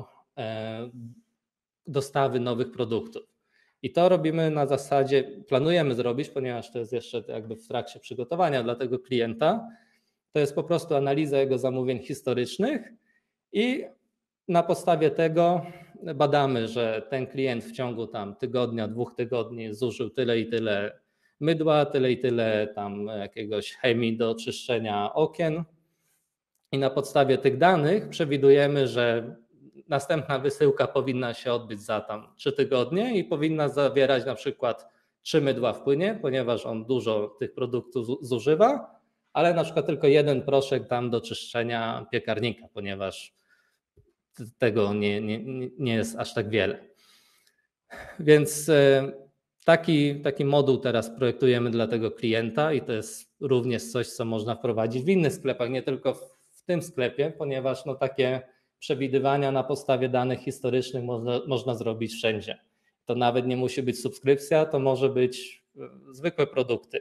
dostawy nowych produktów. I to robimy na zasadzie, planujemy zrobić, ponieważ to jest jeszcze jakby w trakcie przygotowania dla tego klienta, to jest po prostu analiza jego zamówień historycznych i na podstawie tego badamy, że ten klient w ciągu tam tygodnia, 2 tygodni zużył tyle i tyle mydła, tyle i tyle tam jakiegoś chemii do czyszczenia okien i na podstawie tych danych przewidujemy, że następna wysyłka powinna się odbyć za tam 3 tygodnie i powinna zawierać na przykład 3 mydła w płynie, ponieważ on dużo tych produktów zużywa, ale na przykład tylko 1 proszek tam do czyszczenia piekarnika, ponieważ tego nie jest aż tak wiele. Więc taki moduł teraz projektujemy dla tego klienta i to jest również coś, co można wprowadzić w innych sklepach, nie tylko w tym sklepie, ponieważ takie przewidywania na podstawie danych historycznych można zrobić wszędzie. To nawet nie musi być subskrypcja, to może być zwykłe produkty.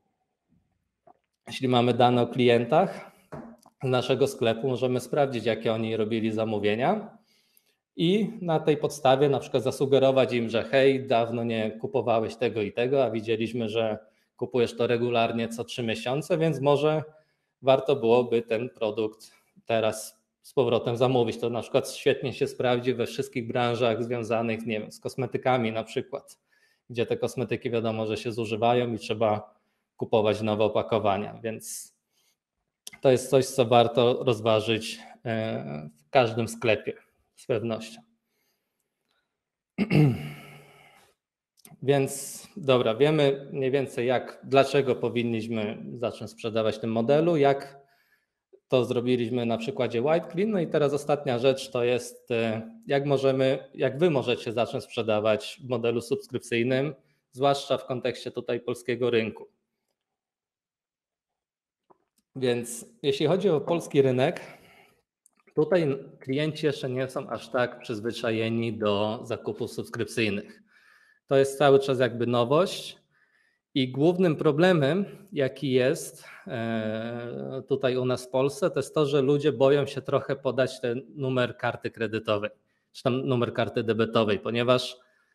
Jeśli mamy dane o klientach z naszego sklepu, możemy sprawdzić, jakie oni robili zamówienia i na tej podstawie na przykład zasugerować im, że hej, dawno nie kupowałeś tego i tego, a widzieliśmy, że kupujesz to regularnie co 3 miesiące, więc może warto byłoby ten produkt teraz z powrotem zamówić. To na przykład świetnie się sprawdzi we wszystkich branżach związanych, nie wiem, z kosmetykami na przykład, gdzie te kosmetyki wiadomo, że się zużywają i trzeba kupować nowe opakowania, więc to jest coś, co warto rozważyć w każdym sklepie z pewnością. Więc dobra, wiemy mniej więcej dlaczego powinniśmy zacząć sprzedawać w tym modelu, jak to zrobiliśmy na przykładzie White Clean. No i teraz ostatnia rzecz to jest, jak wy możecie zacząć sprzedawać w modelu subskrypcyjnym, zwłaszcza w kontekście tutaj polskiego rynku. Więc jeśli chodzi o polski rynek, tutaj klienci jeszcze nie są aż tak przyzwyczajeni do zakupów subskrypcyjnych. To jest cały czas jakby nowość i głównym problemem, jaki jest tutaj u nas w Polsce, to jest to, że ludzie boją się trochę podać ten numer karty kredytowej, czy tam numer karty debetowej, ponieważ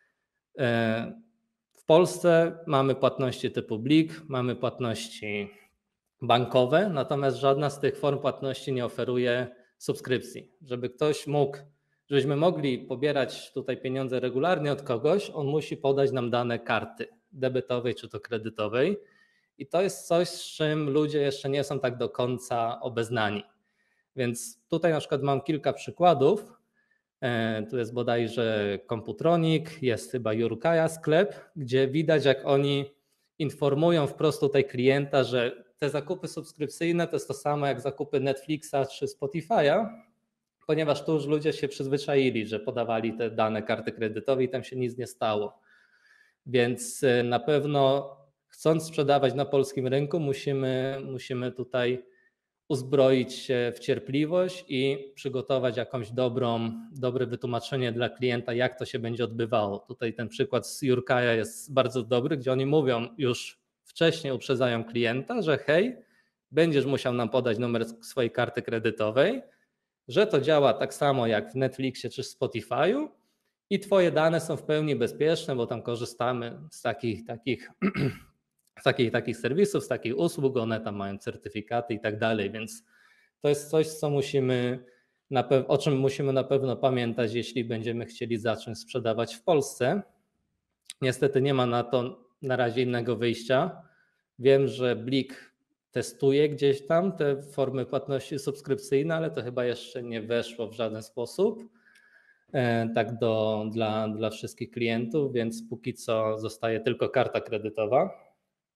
w Polsce mamy płatności typu Blik, mamy płatności bankowe, natomiast żadna z tych form płatności nie oferuje subskrypcji. Żebyśmy mogli pobierać tutaj pieniądze regularnie od kogoś, on musi podać nam dane karty debetowej czy to kredytowej i to jest coś, z czym ludzie jeszcze nie są tak do końca obeznani. Więc tutaj na przykład mam kilka przykładów. Tu jest bodajże Computronic, jest chyba Jurkaja sklep, gdzie widać, jak oni informują wprost tutaj klienta, że te zakupy subskrypcyjne to jest to samo jak zakupy Netflixa czy Spotify'a, ponieważ tu już ludzie się przyzwyczaili, że podawali te dane karty kredytowej i tam się nic nie stało. Więc na pewno chcąc sprzedawać na polskim rynku musimy tutaj uzbroić się w cierpliwość i przygotować jakąś dobre wytłumaczenie dla klienta, jak to się będzie odbywało. Tutaj ten przykład z Jurkaja jest bardzo dobry, gdzie oni mówią już wcześniej, uprzedzają klienta, że hej, będziesz musiał nam podać numer swojej karty kredytowej, że to działa tak samo jak w Netflixie czy Spotify'u i twoje dane są w pełni bezpieczne, bo tam korzystamy z takich serwisów, z takich usług, one tam mają certyfikaty i tak dalej, więc to jest coś, o czym musimy na pewno pamiętać, jeśli będziemy chcieli zacząć sprzedawać w Polsce. Niestety nie ma na to na razie innego wyjścia. Wiem, że Blik testuje gdzieś tam te formy płatności subskrypcyjne, ale to chyba jeszcze nie weszło w żaden sposób tak dla wszystkich klientów, więc póki co zostaje tylko karta kredytowa.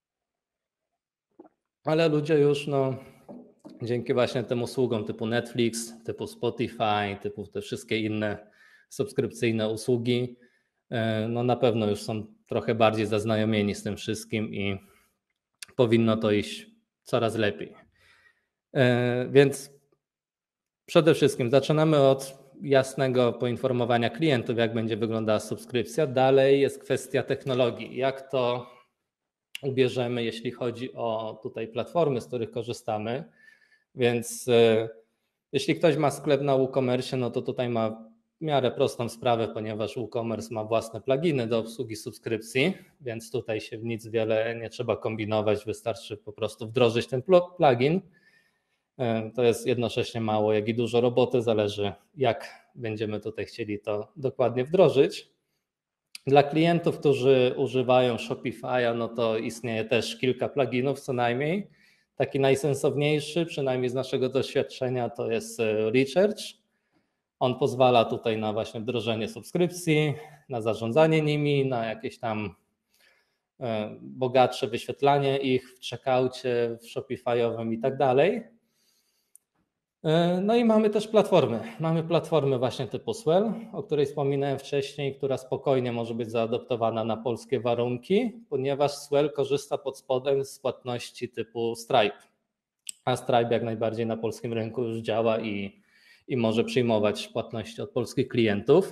Ale ludzie już dzięki właśnie tym usługom typu Netflix, typu Spotify, typu te wszystkie inne subskrypcyjne usługi, na pewno już są trochę bardziej zaznajomieni z tym wszystkim i powinno to iść coraz lepiej. Więc przede wszystkim zaczynamy od jasnego poinformowania klientów, jak będzie wyglądała subskrypcja. Dalej jest kwestia technologii, jak to ubierzemy, jeśli chodzi o tutaj platformy, z których korzystamy. Więc jeśli ktoś ma sklep na WooCommerce, no to tutaj ma w miarę prostą sprawę, ponieważ WooCommerce ma własne pluginy do obsługi subskrypcji, więc tutaj się nic wiele nie trzeba kombinować, wystarczy po prostu wdrożyć ten plugin. To jest jednocześnie mało, jak i dużo roboty, zależy jak będziemy tutaj chcieli to dokładnie wdrożyć. Dla klientów, którzy używają Shopify'a, no to istnieje też kilka pluginów co najmniej. Taki najsensowniejszy, przynajmniej z naszego doświadczenia, to jest Recharge. On pozwala tutaj na właśnie wdrożenie subskrypcji, na zarządzanie nimi, na jakieś tam bogatsze wyświetlanie ich w checkoucie, w Shopify'owym i tak dalej. No i mamy też platformy. Mamy platformę właśnie typu Swell, o której wspominałem wcześniej, która spokojnie może być zaadoptowana na polskie warunki, ponieważ Swell korzysta pod spodem z płatności typu Stripe, a Stripe jak najbardziej na polskim rynku już działa i może przyjmować płatności od polskich klientów.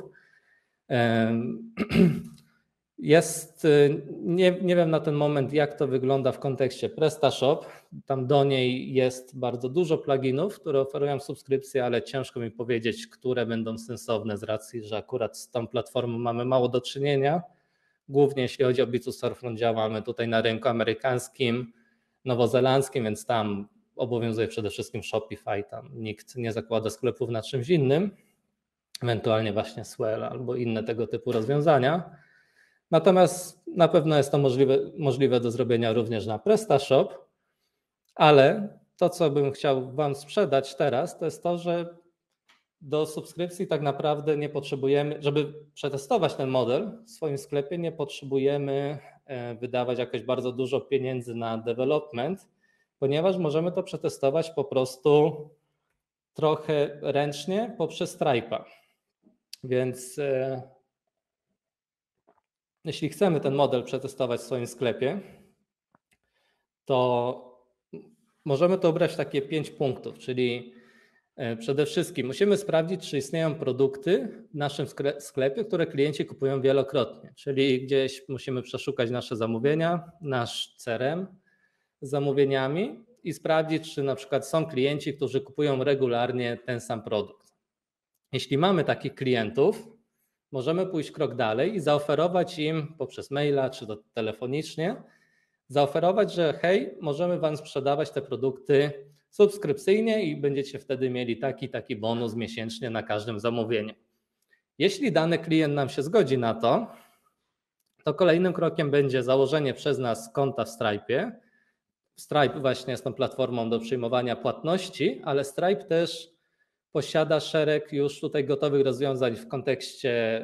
Nie wiem na ten moment, jak to wygląda w kontekście PrestaShop. Tam do niej jest bardzo dużo pluginów, które oferują subskrypcję, ale ciężko mi powiedzieć, które będą sensowne z racji, że akurat z tą platformą mamy mało do czynienia. Głównie jeśli chodzi o B2 Storefront, działamy tutaj na rynku amerykańskim, nowozelandzkim, więc tam obowiązuje przede wszystkim Shopify, tam nikt nie zakłada sklepów na czymś innym, ewentualnie właśnie Swell albo inne tego typu rozwiązania. Natomiast na pewno jest to możliwe do zrobienia również na PrestaShop, ale to, co bym chciał Wam sprzedać teraz, to jest to, że do subskrypcji tak naprawdę nie potrzebujemy, żeby przetestować ten model w swoim sklepie, nie potrzebujemy wydawać jakoś bardzo dużo pieniędzy na development, ponieważ możemy to przetestować po prostu trochę ręcznie poprzez Stripe'a. Więc jeśli chcemy ten model przetestować w swoim sklepie, to możemy to ubrać w takie 5 punktów, czyli przede wszystkim musimy sprawdzić, czy istnieją produkty w naszym sklepie, które klienci kupują wielokrotnie, czyli gdzieś musimy przeszukać nasze zamówienia, nasz CRM z zamówieniami i sprawdzić, czy na przykład są klienci, którzy kupują regularnie ten sam produkt. Jeśli mamy takich klientów, możemy pójść krok dalej i zaoferować im poprzez maila czy to telefonicznie, zaoferować, że hej, możemy Wam sprzedawać te produkty subskrypcyjnie i będziecie wtedy mieli taki bonus miesięcznie na każdym zamówieniu. Jeśli dany klient nam się zgodzi na to, to kolejnym krokiem będzie założenie przez nas konta w Stripe'ie. Stripe właśnie jest tą platformą do przyjmowania płatności, ale Stripe też posiada szereg już tutaj gotowych rozwiązań w kontekście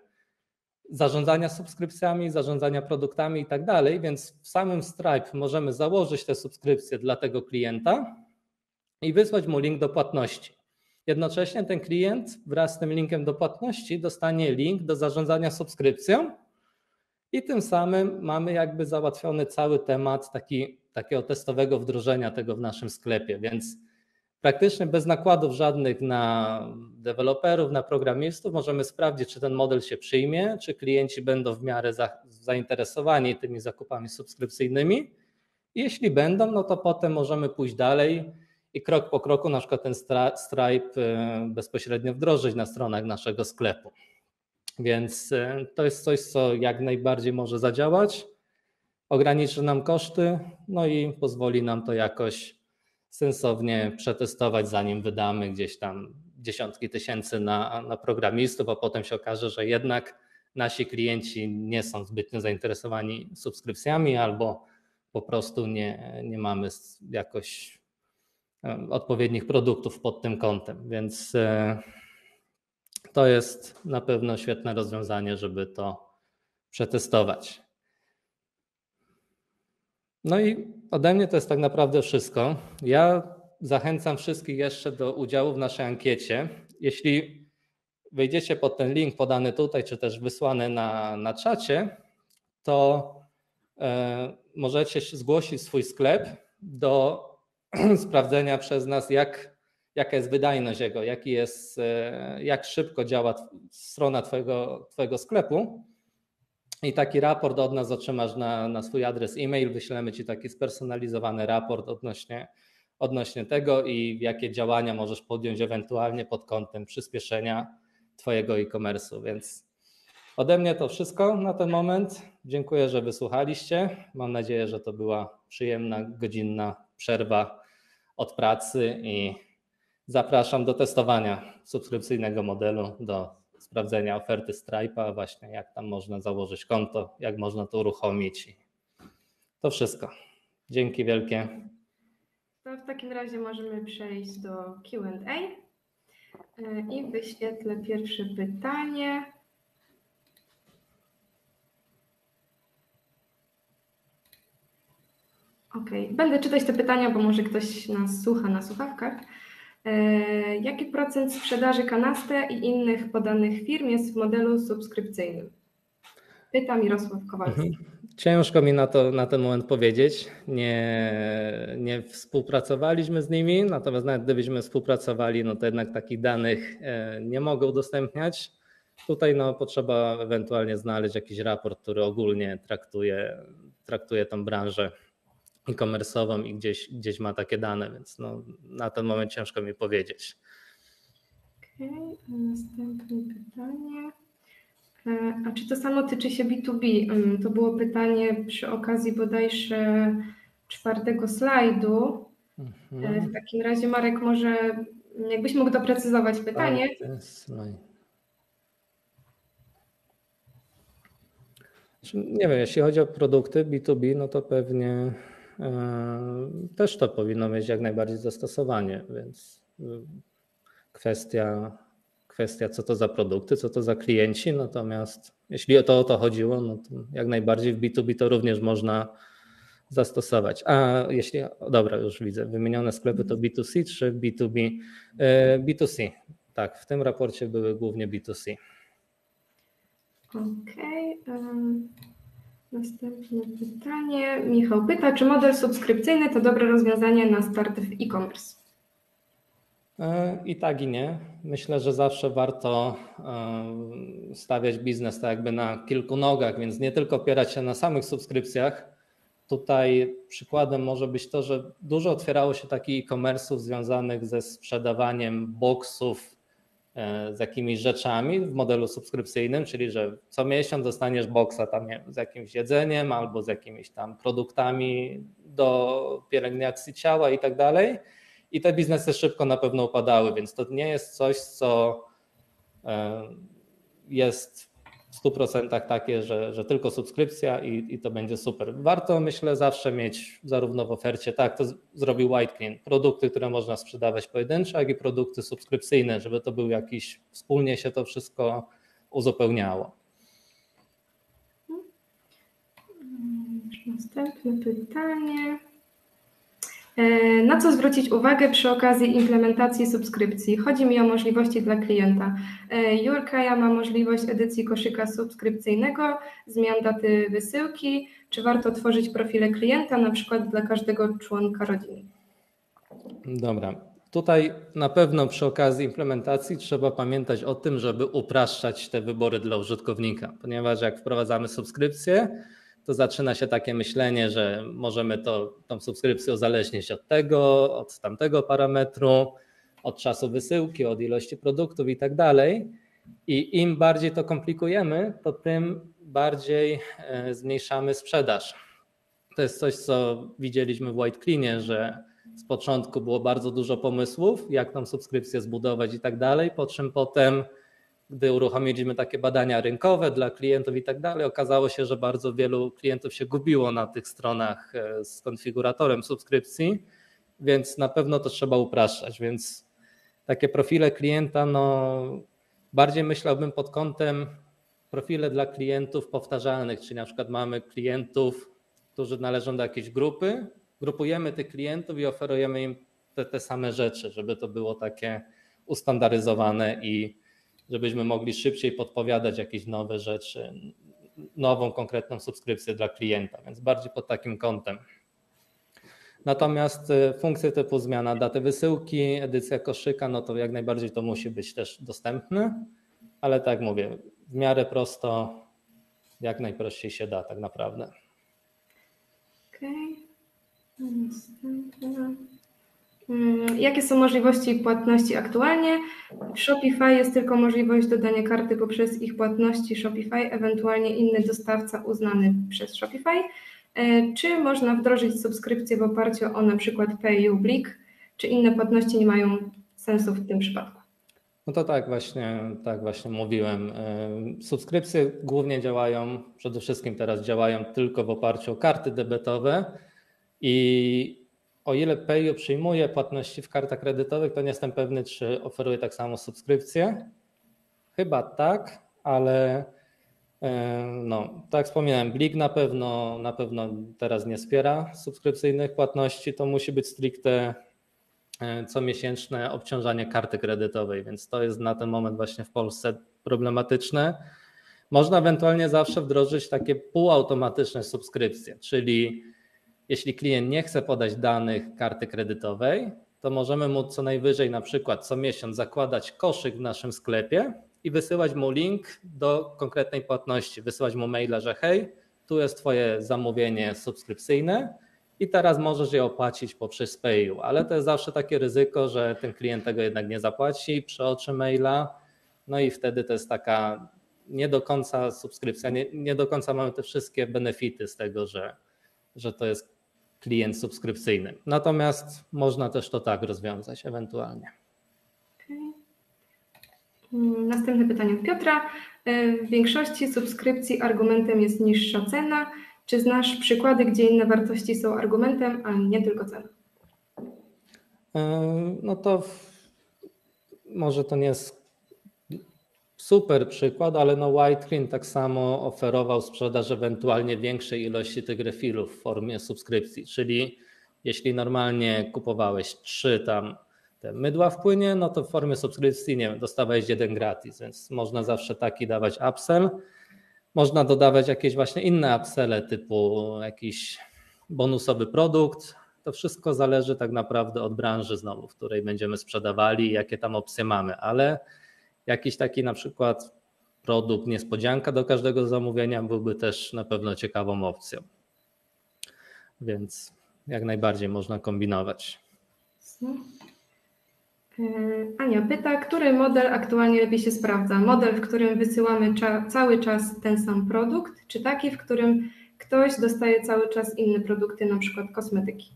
zarządzania subskrypcjami, zarządzania produktami i tak dalej, więc w samym Stripe możemy założyć te subskrypcje dla tego klienta i wysłać mu link do płatności. Jednocześnie ten klient wraz z tym linkiem do płatności dostanie link do zarządzania subskrypcją i tym samym mamy jakby załatwiony cały temat takiego testowego wdrożenia tego w naszym sklepie, więc praktycznie bez nakładów żadnych na deweloperów, na programistów możemy sprawdzić, czy ten model się przyjmie, czy klienci będą w miarę zainteresowani tymi zakupami subskrypcyjnymi. Jeśli będą, no to potem możemy pójść dalej i krok po kroku na przykład ten Stripe bezpośrednio wdrożyć na stronach naszego sklepu. Więc to jest coś, co jak najbardziej może zadziałać, ograniczy nam koszty, no i pozwoli nam to jakoś sensownie przetestować, zanim wydamy gdzieś tam dziesiątki tysięcy na programistów, a potem się okaże, że jednak nasi klienci nie są zbytnio zainteresowani subskrypcjami albo po prostu nie mamy jakoś odpowiednich produktów pod tym kątem, więc to jest na pewno świetne rozwiązanie, żeby to przetestować. No i ode mnie to jest tak naprawdę wszystko. Ja zachęcam wszystkich jeszcze do udziału w naszej ankiecie. Jeśli wejdziecie pod ten link podany tutaj, czy też wysłany na czacie, to możecie zgłosić swój sklep do sprawdzenia przez nas, jaka jest wydajność jego, jak szybko działa strona twojego sklepu. I taki raport od nas otrzymasz na swój adres e-mail, wyślemy Ci taki spersonalizowany raport odnośnie tego i jakie działania możesz podjąć ewentualnie pod kątem przyspieszenia Twojego e-commerce'u. Więc ode mnie to wszystko na ten moment. Dziękuję, że wysłuchaliście. Mam nadzieję, że to była przyjemna, godzinna przerwa od pracy i zapraszam do testowania subskrypcyjnego modelu, do sprawdzenia oferty Stripe'a, właśnie jak tam można założyć konto, jak można to uruchomić. To wszystko. Dzięki wielkie. To w takim razie możemy przejść do Q&A i wyświetlę pierwsze pytanie. Ok, będę czytać te pytania, bo może ktoś nas słucha na słuchawkach. Jaki procent sprzedaży Kanaste i innych podanych firm jest w modelu subskrypcyjnym? Pyta Mirosław Kowalski. Ciężko mi na ten moment powiedzieć. Nie współpracowaliśmy z nimi, natomiast nawet gdybyśmy współpracowali, no to jednak takich danych nie mogą udostępniać. Tutaj potrzeba ewentualnie znaleźć jakiś raport, który ogólnie traktuje tą branżę e-commerce'ową i gdzieś ma takie dane, więc na ten moment ciężko mi powiedzieć. Okej, następne pytanie. A czy to samo tyczy się B2B? To było pytanie przy okazji bodajże 4. slajdu. W takim razie Marek, może jakbyś mógł doprecyzować pytanie. Nie wiem, jeśli chodzi o produkty B2B, no to pewnie też to powinno mieć jak najbardziej zastosowanie, więc kwestia co to za produkty, co to za klienci, natomiast jeśli o to chodziło, no to jak najbardziej w B2B to również można zastosować. Dobra, już widzę, wymienione sklepy to B2C czy B2B? B2C, tak, w tym raporcie były głównie B2C. Okej. Następne pytanie. Michał pyta, czy model subskrypcyjny to dobre rozwiązanie na start w e-commerce? I tak i nie. Myślę, że zawsze warto stawiać biznes tak jakby na kilku nogach, więc nie tylko opierać się na samych subskrypcjach. Tutaj przykładem może być to, że dużo otwierało się takich e-commerce'ów związanych ze sprzedawaniem boxów z jakimiś rzeczami w modelu subskrypcyjnym, czyli że co miesiąc dostaniesz boxa tam z jakimś jedzeniem albo z jakimiś tam produktami do pielęgnacji ciała i tak dalej. I te biznesy szybko na pewno upadały, więc to nie jest coś, co jest w 100% takie, że tylko subskrypcja i to będzie super. Warto, myślę, zawsze mieć zarówno w ofercie, tak to zrobił Whiteclean, produkty, które można sprzedawać pojedyncze, jak i produkty subskrypcyjne, żeby to był jakiś, wspólnie się to wszystko uzupełniało. Następne pytanie. Na co zwrócić uwagę przy okazji implementacji subskrypcji? Chodzi mi o możliwości dla klienta. Jurkaja ma możliwość edycji koszyka subskrypcyjnego, zmian daty wysyłki. Czy warto tworzyć profile klienta, na przykład dla każdego członka rodziny? Dobra. Tutaj na pewno przy okazji implementacji trzeba pamiętać o tym, żeby upraszczać te wybory dla użytkownika, ponieważ jak wprowadzamy subskrypcję, to zaczyna się takie myślenie, że możemy tą subskrypcję uzależnić od tego, od tamtego parametru, od czasu wysyłki, od ilości produktów i tak dalej. I im bardziej to komplikujemy, to tym bardziej zmniejszamy sprzedaż. To jest coś, co widzieliśmy w Whitecleanie, że z początku było bardzo dużo pomysłów, jak tą subskrypcję zbudować i tak dalej, po czym potem, gdy uruchomiliśmy takie badania rynkowe dla klientów i tak dalej, okazało się, że bardzo wielu klientów się gubiło na tych stronach z konfiguratorem subskrypcji, więc na pewno to trzeba upraszczać. Więc takie profile klienta, no bardziej myślałbym pod kątem profile dla klientów powtarzalnych, czyli na przykład mamy klientów, którzy należą do jakiejś grupy, grupujemy tych klientów i oferujemy im te same rzeczy, żeby to było takie ustandaryzowane i żebyśmy mogli szybciej podpowiadać jakieś nowe rzeczy, nową konkretną subskrypcję dla klienta, więc bardziej pod takim kątem. Natomiast funkcje typu zmiana daty wysyłki, edycja koszyka, no to jak najbardziej to musi być też dostępne, ale tak jak mówię, w miarę prosto, jak najprościej się da tak naprawdę. Okej. Następne. Jakie są możliwości płatności aktualnie? W Shopify jest tylko możliwość dodania karty poprzez ich płatności Shopify, ewentualnie inny dostawca uznany przez Shopify. Czy można wdrożyć subskrypcję w oparciu o na przykład PayU, Blik? Czy inne płatności nie mają sensu w tym przypadku? No to tak właśnie mówiłem. Subskrypcje głównie działają, przede wszystkim teraz działają tylko w oparciu o karty debetowe i o ile PayU przyjmuje płatności w kartach kredytowych, to nie jestem pewny, czy oferuje tak samo subskrypcję. Chyba tak, ale no, tak jak wspomniałem, Blik na pewno teraz nie wspiera subskrypcyjnych płatności, to musi być stricte comiesięczne obciążanie karty kredytowej, więc to jest na ten moment właśnie w Polsce problematyczne. Można ewentualnie zawsze wdrożyć takie półautomatyczne subskrypcje, czyli jeśli klient nie chce podać danych karty kredytowej, to możemy mu co najwyżej na przykład co miesiąc zakładać koszyk w naszym sklepie i wysyłać mu link do konkretnej płatności, wysyłać mu maila, że hej, tu jest twoje zamówienie subskrypcyjne i teraz możesz je opłacić poprzez PayU, ale to jest zawsze takie ryzyko, że ten klient tego jednak nie zapłaci, przeoczy maila, no i wtedy to jest taka nie do końca subskrypcja, nie do końca mamy te wszystkie benefity z tego, że to jest klient subskrypcyjny. Natomiast można też to tak rozwiązać ewentualnie. Następne pytanie od Piotra. W większości subskrypcji argumentem jest niższa cena. Czy znasz przykłady, gdzie inne wartości są argumentem, a nie tylko cena? No to może to nie jest super przykład, ale White tak samo oferował sprzedaż ewentualnie większej ilości tych refillów w formie subskrypcji, czyli jeśli normalnie kupowałeś 3 tam te mydła w płynie, no to w formie subskrypcji, nie wiem, dostawałeś 1 gratis, więc można zawsze taki dawać upsell. Można dodawać jakieś właśnie inne upselle typu jakiś bonusowy produkt. To wszystko zależy tak naprawdę od branży znowu, w której będziemy sprzedawali i jakie tam opcje mamy, ale jakiś taki na przykład produkt niespodzianka do każdego zamówienia byłby też na pewno ciekawą opcją. Więc jak najbardziej można kombinować. Ania pyta, który model aktualnie lepiej się sprawdza? Model, w którym wysyłamy cały czas ten sam produkt, czy taki, w którym ktoś dostaje cały czas inne produkty, na przykład kosmetyki?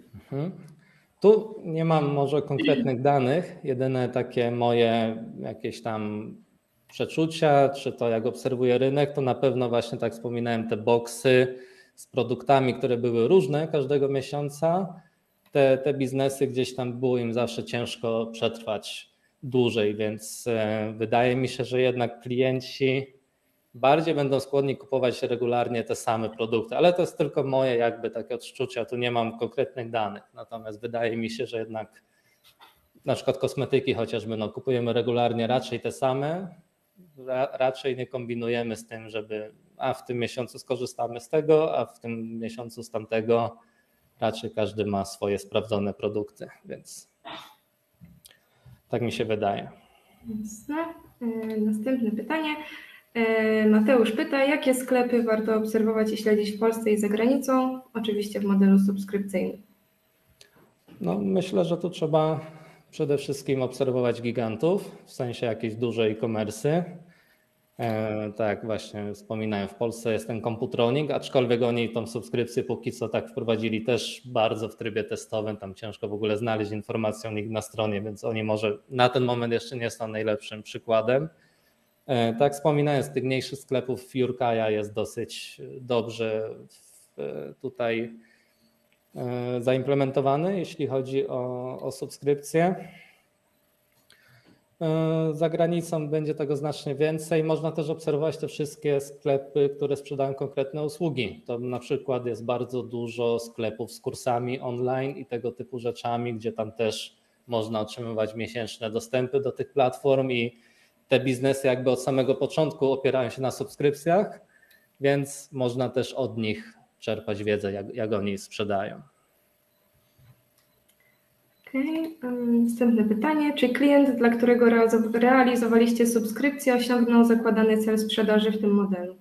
Tu nie mam może konkretnych danych, jedyne takie moje jakieś tam przeczucia, czy to jak obserwuję rynek, to na pewno właśnie tak wspominałem te boxy z produktami, które były różne każdego miesiąca. Te biznesy gdzieś tam było im zawsze ciężko przetrwać dłużej, więc wydaje mi się, że jednak klienci bardziej będą skłonni kupować regularnie te same produkty, ale to jest tylko moje jakby takie odczucia, tu nie mam konkretnych danych, natomiast wydaje mi się, że jednak na przykład kosmetyki chociażby, no kupujemy regularnie raczej te same, raczej nie kombinujemy z tym, żeby w tym miesiącu skorzystamy z tego, a w tym miesiącu z tamtego. Raczej każdy ma swoje sprawdzone produkty, więc tak mi się wydaje. Jasne. Następne pytanie. Mateusz pyta, jakie sklepy warto obserwować i śledzić w Polsce i za granicą, oczywiście w modelu subskrypcyjnym. No, myślę, że tu trzeba przede wszystkim obserwować gigantów, w sensie jakiejś dużej e-commerce. Tak jak właśnie wspominałem, w Polsce jest ten Computronic, aczkolwiek oni tą subskrypcję póki co tak wprowadzili też bardzo w trybie testowym, tam ciężko w ogóle znaleźć informację o nich na stronie, więc oni może na ten moment jeszcze nie są najlepszym przykładem. Tak wspominałem, z tych mniejszych sklepów Jurkaja jest dosyć dobrze tutaj zaimplementowany, jeśli chodzi o subskrypcję. Za granicą będzie tego znacznie więcej. Można też obserwować te wszystkie sklepy, które sprzedają konkretne usługi. To na przykład jest bardzo dużo sklepów z kursami online i tego typu rzeczami, gdzie tam też można otrzymywać miesięczne dostępy do tych platform i te biznesy jakby od samego początku opierają się na subskrypcjach, więc można też od nich czerpać wiedzę, jak oni sprzedają. Następne pytanie. Czy klient, dla którego realizowaliście subskrypcję, osiągnął zakładany cel sprzedaży w tym modelu?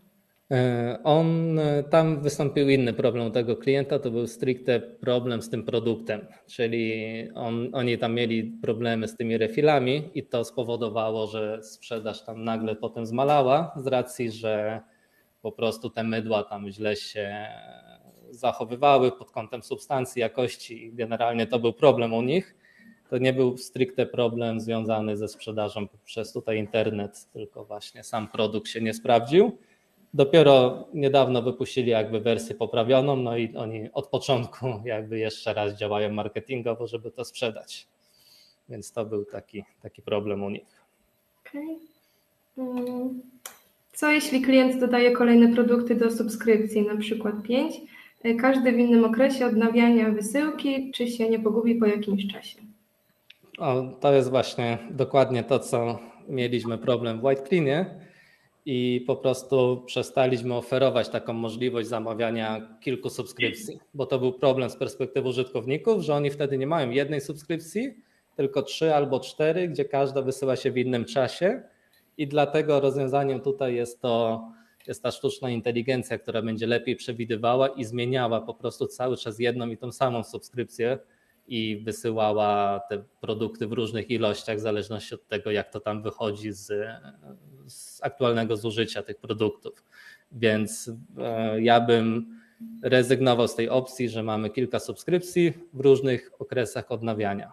Tam wystąpił inny problem u tego klienta, to był stricte problem z tym produktem, czyli oni tam mieli problemy z tymi refillami i to spowodowało, że sprzedaż tam nagle potem zmalała z racji, że po prostu te mydła tam źle się zachowywały pod kątem substancji, jakości i generalnie to był problem u nich. To nie był stricte problem związany ze sprzedażą przez tutaj internet, tylko właśnie sam produkt się nie sprawdził. Dopiero niedawno wypuścili jakby wersję poprawioną, no i oni od początku jakby jeszcze raz działają marketingowo, żeby to sprzedać. Więc to był taki problem u nich. Okay. Co jeśli klient dodaje kolejne produkty do subskrypcji, na przykład 5, każdy w innym okresie odnawiania wysyłki, czy się nie pogubi po jakimś czasie? To jest właśnie dokładnie to, co mieliśmy problem w White Cleanie i po prostu przestaliśmy oferować taką możliwość zamawiania kilku subskrypcji, bo to był problem z perspektywy użytkowników, że oni wtedy nie mają jednej subskrypcji, tylko 3 albo 4, gdzie każda wysyła się w innym czasie i dlatego rozwiązaniem tutaj jest ta sztuczna inteligencja, która będzie lepiej przewidywała i zmieniała po prostu cały czas jedną i tą samą subskrypcję i wysyłała te produkty w różnych ilościach w zależności od tego, jak to tam wychodzi z aktualnego zużycia tych produktów. Więc ja bym rezygnował z tej opcji, że mamy kilka subskrypcji w różnych okresach odnawiania.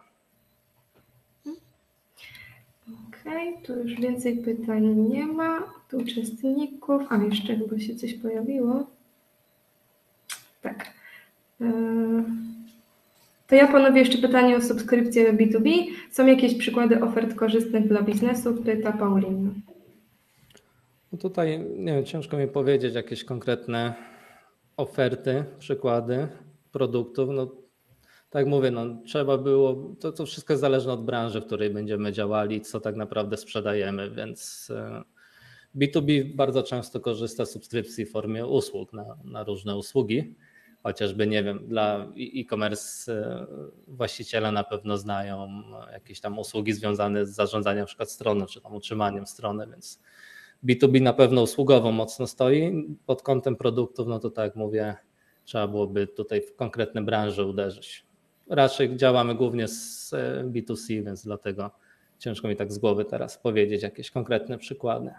Okej, tu już więcej pytań nie ma od uczestników. A jeszcze chyba się coś pojawiło. Tak. To ja ponowię jeszcze pytanie o subskrypcję B2B. Są jakieś przykłady ofert korzystnych dla biznesu? Pyta Paulina. No tutaj nie wiem, ciężko mi powiedzieć jakieś konkretne oferty, przykłady produktów. No, tak jak mówię, no, trzeba było, to wszystko jest zależne od branży, w której będziemy działali, co tak naprawdę sprzedajemy, więc B2B bardzo często korzysta z subskrypcji w formie usług na różne usługi, chociażby nie wiem, dla e-commerce właściciele na pewno znają jakieś tam usługi związane z zarządzaniem na przykład strony, czy tam utrzymaniem strony, więc B2B na pewno usługowo mocno stoi. Pod kątem produktów, no to tak jak mówię, trzeba byłoby tutaj w konkretne branże uderzyć. Raczej działamy głównie z B2C, więc dlatego ciężko mi tak z głowy teraz powiedzieć jakieś konkretne przykłady.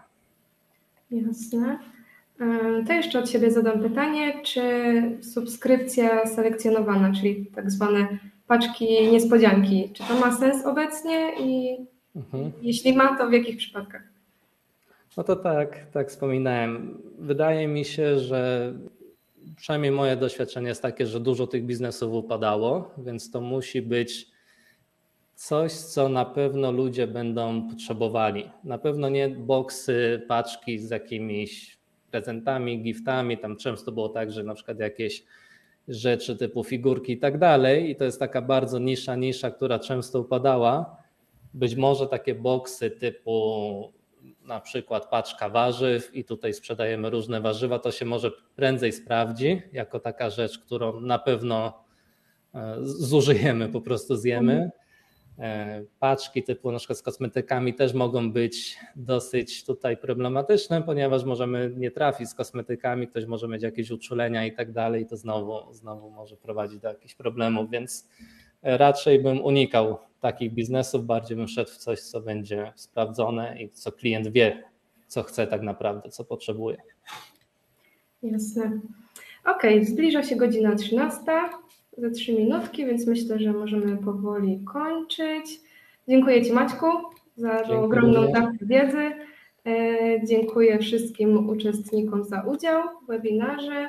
Jasne. To jeszcze od siebie zadam pytanie, czy subskrypcja selekcjonowana, czyli tak zwane paczki niespodzianki, czy to ma sens obecnie i jeśli ma, to w jakich przypadkach? No to tak wspominałem. Wydaje mi się, że przynajmniej moje doświadczenie jest takie, że dużo tych biznesów upadało, więc to musi być coś, co na pewno ludzie będą potrzebowali. Na pewno nie boksy, paczki z jakimiś prezentami, giftami. Tam często było tak, że na przykład jakieś rzeczy typu figurki i tak dalej. I to jest taka bardzo nisza, która często upadała. Być może takie boksy typu na przykład paczka warzyw i tutaj sprzedajemy różne warzywa, to się może prędzej sprawdzi jako taka rzecz, którą na pewno zużyjemy, po prostu zjemy. Paczki typu na przykład z kosmetykami też mogą być dosyć tutaj problematyczne, ponieważ możemy nie trafić z kosmetykami, ktoś może mieć jakieś uczulenia i tak dalej, to znowu może prowadzić do jakichś problemów, więc raczej bym unikał takich biznesów, bardziej bym szedł w coś, co będzie sprawdzone i co klient wie, co chce tak naprawdę, co potrzebuje. Jasne. Okej, zbliża się godzina 13, za 3 minutki, więc myślę, że możemy powoli kończyć. Dziękuję Ci, Maćku, za tą ogromną dawkę wiedzy. Dziękuję wszystkim uczestnikom za udział w webinarze.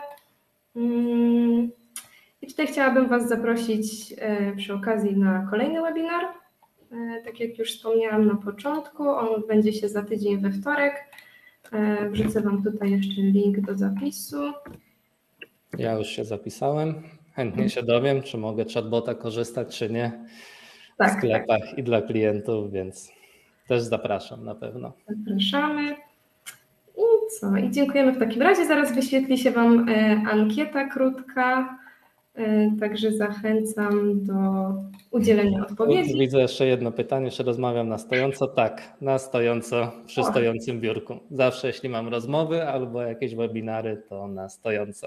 I tutaj chciałabym Was zaprosić przy okazji na kolejny webinar. Tak jak już wspomniałam na początku, on odbędzie się za tydzień we wtorek. Wrzucę Wam tutaj jeszcze link do zapisu. Ja już się zapisałem. Chętnie się dowiem, czy mogę chatbota korzystać, czy nie w sklepach i dla klientów, więc też zapraszam na pewno. Zapraszamy. I co? I dziękujemy w takim razie. Zaraz wyświetli się Wam ankieta krótka, także zachęcam do udzielenia odpowiedzi. Widzę jeszcze jedno pytanie, czy rozmawiam na stojąco? Tak, na stojąco, przy stojącym biurku. Zawsze jeśli mam rozmowy albo jakieś webinary, to na stojąco.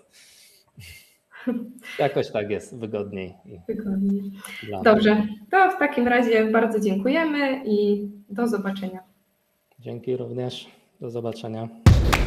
Jakoś tak jest wygodniej. Wygodniej. Dobrze, to w takim razie bardzo dziękujemy i do zobaczenia. Dzięki również. Do zobaczenia.